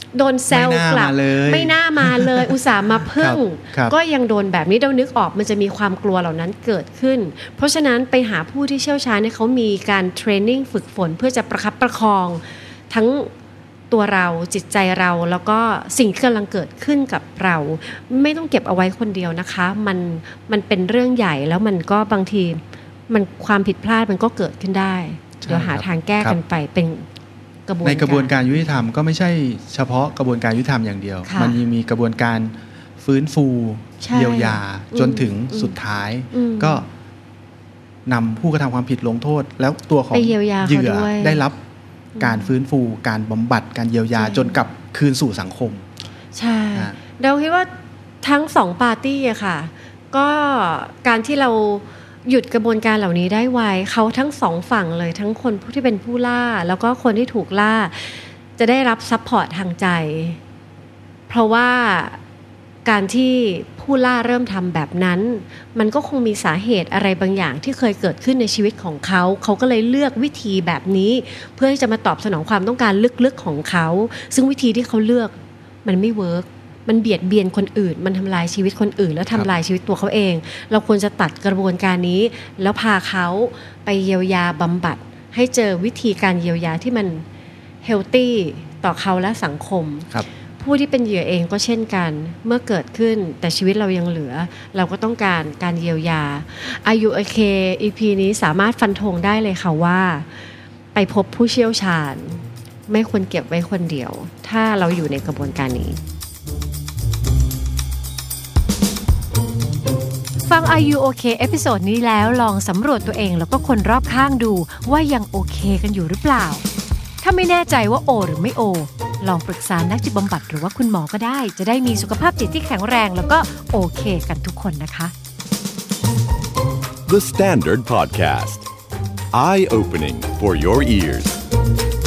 โดนแซวกลับไม่น่ามาเลยอุตส่าห์มาพึ่งก็ยังโดนแบบนี้เรานึกออกมันจะมีความกลัวเหล่านั้นเกิดขึ้นเพราะฉะนั้นไปหาผู้ที่เชี่ยวชาญเนี่ยเขามีการเทรนนิ่งฝึกฝนเพื่อจะประคับประคองทั้งตัวเราจิตใจเราแล้วก็สิ่งที่กำลังเกิดขึ้นกับเราไม่ต้องเก็บเอาไว้คนเดียวนะคะมันมันเป็นเรื่องใหญ่แล้วมันก็บางทีมันความผิดพลาดมันก็เกิดขึ้นได้เดี๋ยวหาทางแก้กันไปเป็นกระบวนการในกระบวนการยุติธรรมก็ไม่ใช่เฉพาะกระบวนการยุติธรรมอย่างเดียวมันยังมีกระบวนการฟื้นฟูเยียวยาจนถึงสุดท้ายก็นำผู้กระทำความผิดลงโทษแล้วตัวของเหยื่อได้รับการฟื้นฟูการบำบัดการเยียวยาจนกลับคืนสู่สังคมใช่เราคิดว่าทั้งสองปาร์ตี้อะค่ะก็การที่เราหยุดกระบวนการเหล่านี้ได้ไวเขาทั้งสองฝั่งเลยทั้งคนที่เป็นผู้ล่าแล้วก็คนที่ถูกล่าจะได้รับซัพพอร์ตทางใจเพราะว่าการที่ผู้ล่าเริ่มทำแบบนั้นมันก็คงมีสาเหตุอะไรบางอย่างที่เคยเกิดขึ้นในชีวิตของเขาเขาก็เลยเลือกวิธีแบบนี้เพื่อที่จะมาตอบสนองความต้องการลึกๆของเขาซึ่งวิธีที่เขาเลือกมันไม่เวิร์กมันเบียดเบียนคนอื่นมันทำลายชีวิตคนอื่นแล้วทำลายชีวิตตัวเขาเองเราควรจะตัดกระบวนการนี้แล้วพาเขาไปเยียวยาบำบัดให้เจอวิธีการเยียวยาที่มันเฮลตี้ต่อเขาและสังคมผู้ที่เป็นเหยื่อเองก็เช่นกันเมื่อเกิดขึ้นแต่ชีวิตเรายังเหลือเราก็ต้องการการเยียวยา อายุ โอ เค อี พี นี้สามารถฟันธงได้เลยค่ะว่าไปพบผู้เชี่ยวชาญไม่ควรเก็บไว้คนเดียวถ้าเราอยู่ในกระบวนการนี้ฟัง Are You Okay เอพิโซดนี้แล้วลองสำรวจตัวเองแล้วก็คนรอบข้างดูว่ายังโอเคกันอยู่หรือเปล่าถ้าไม่แน่ใจว่าโอหรือไม่โอลองปรึกษานักจิตบำบัดหรือว่าคุณหมอก็ได้จะได้มีสุขภาพจิตที่แข็งแรงแล้วก็โอเคกันทุกคนนะคะ The Standard Podcast Eye Opening for Your Ears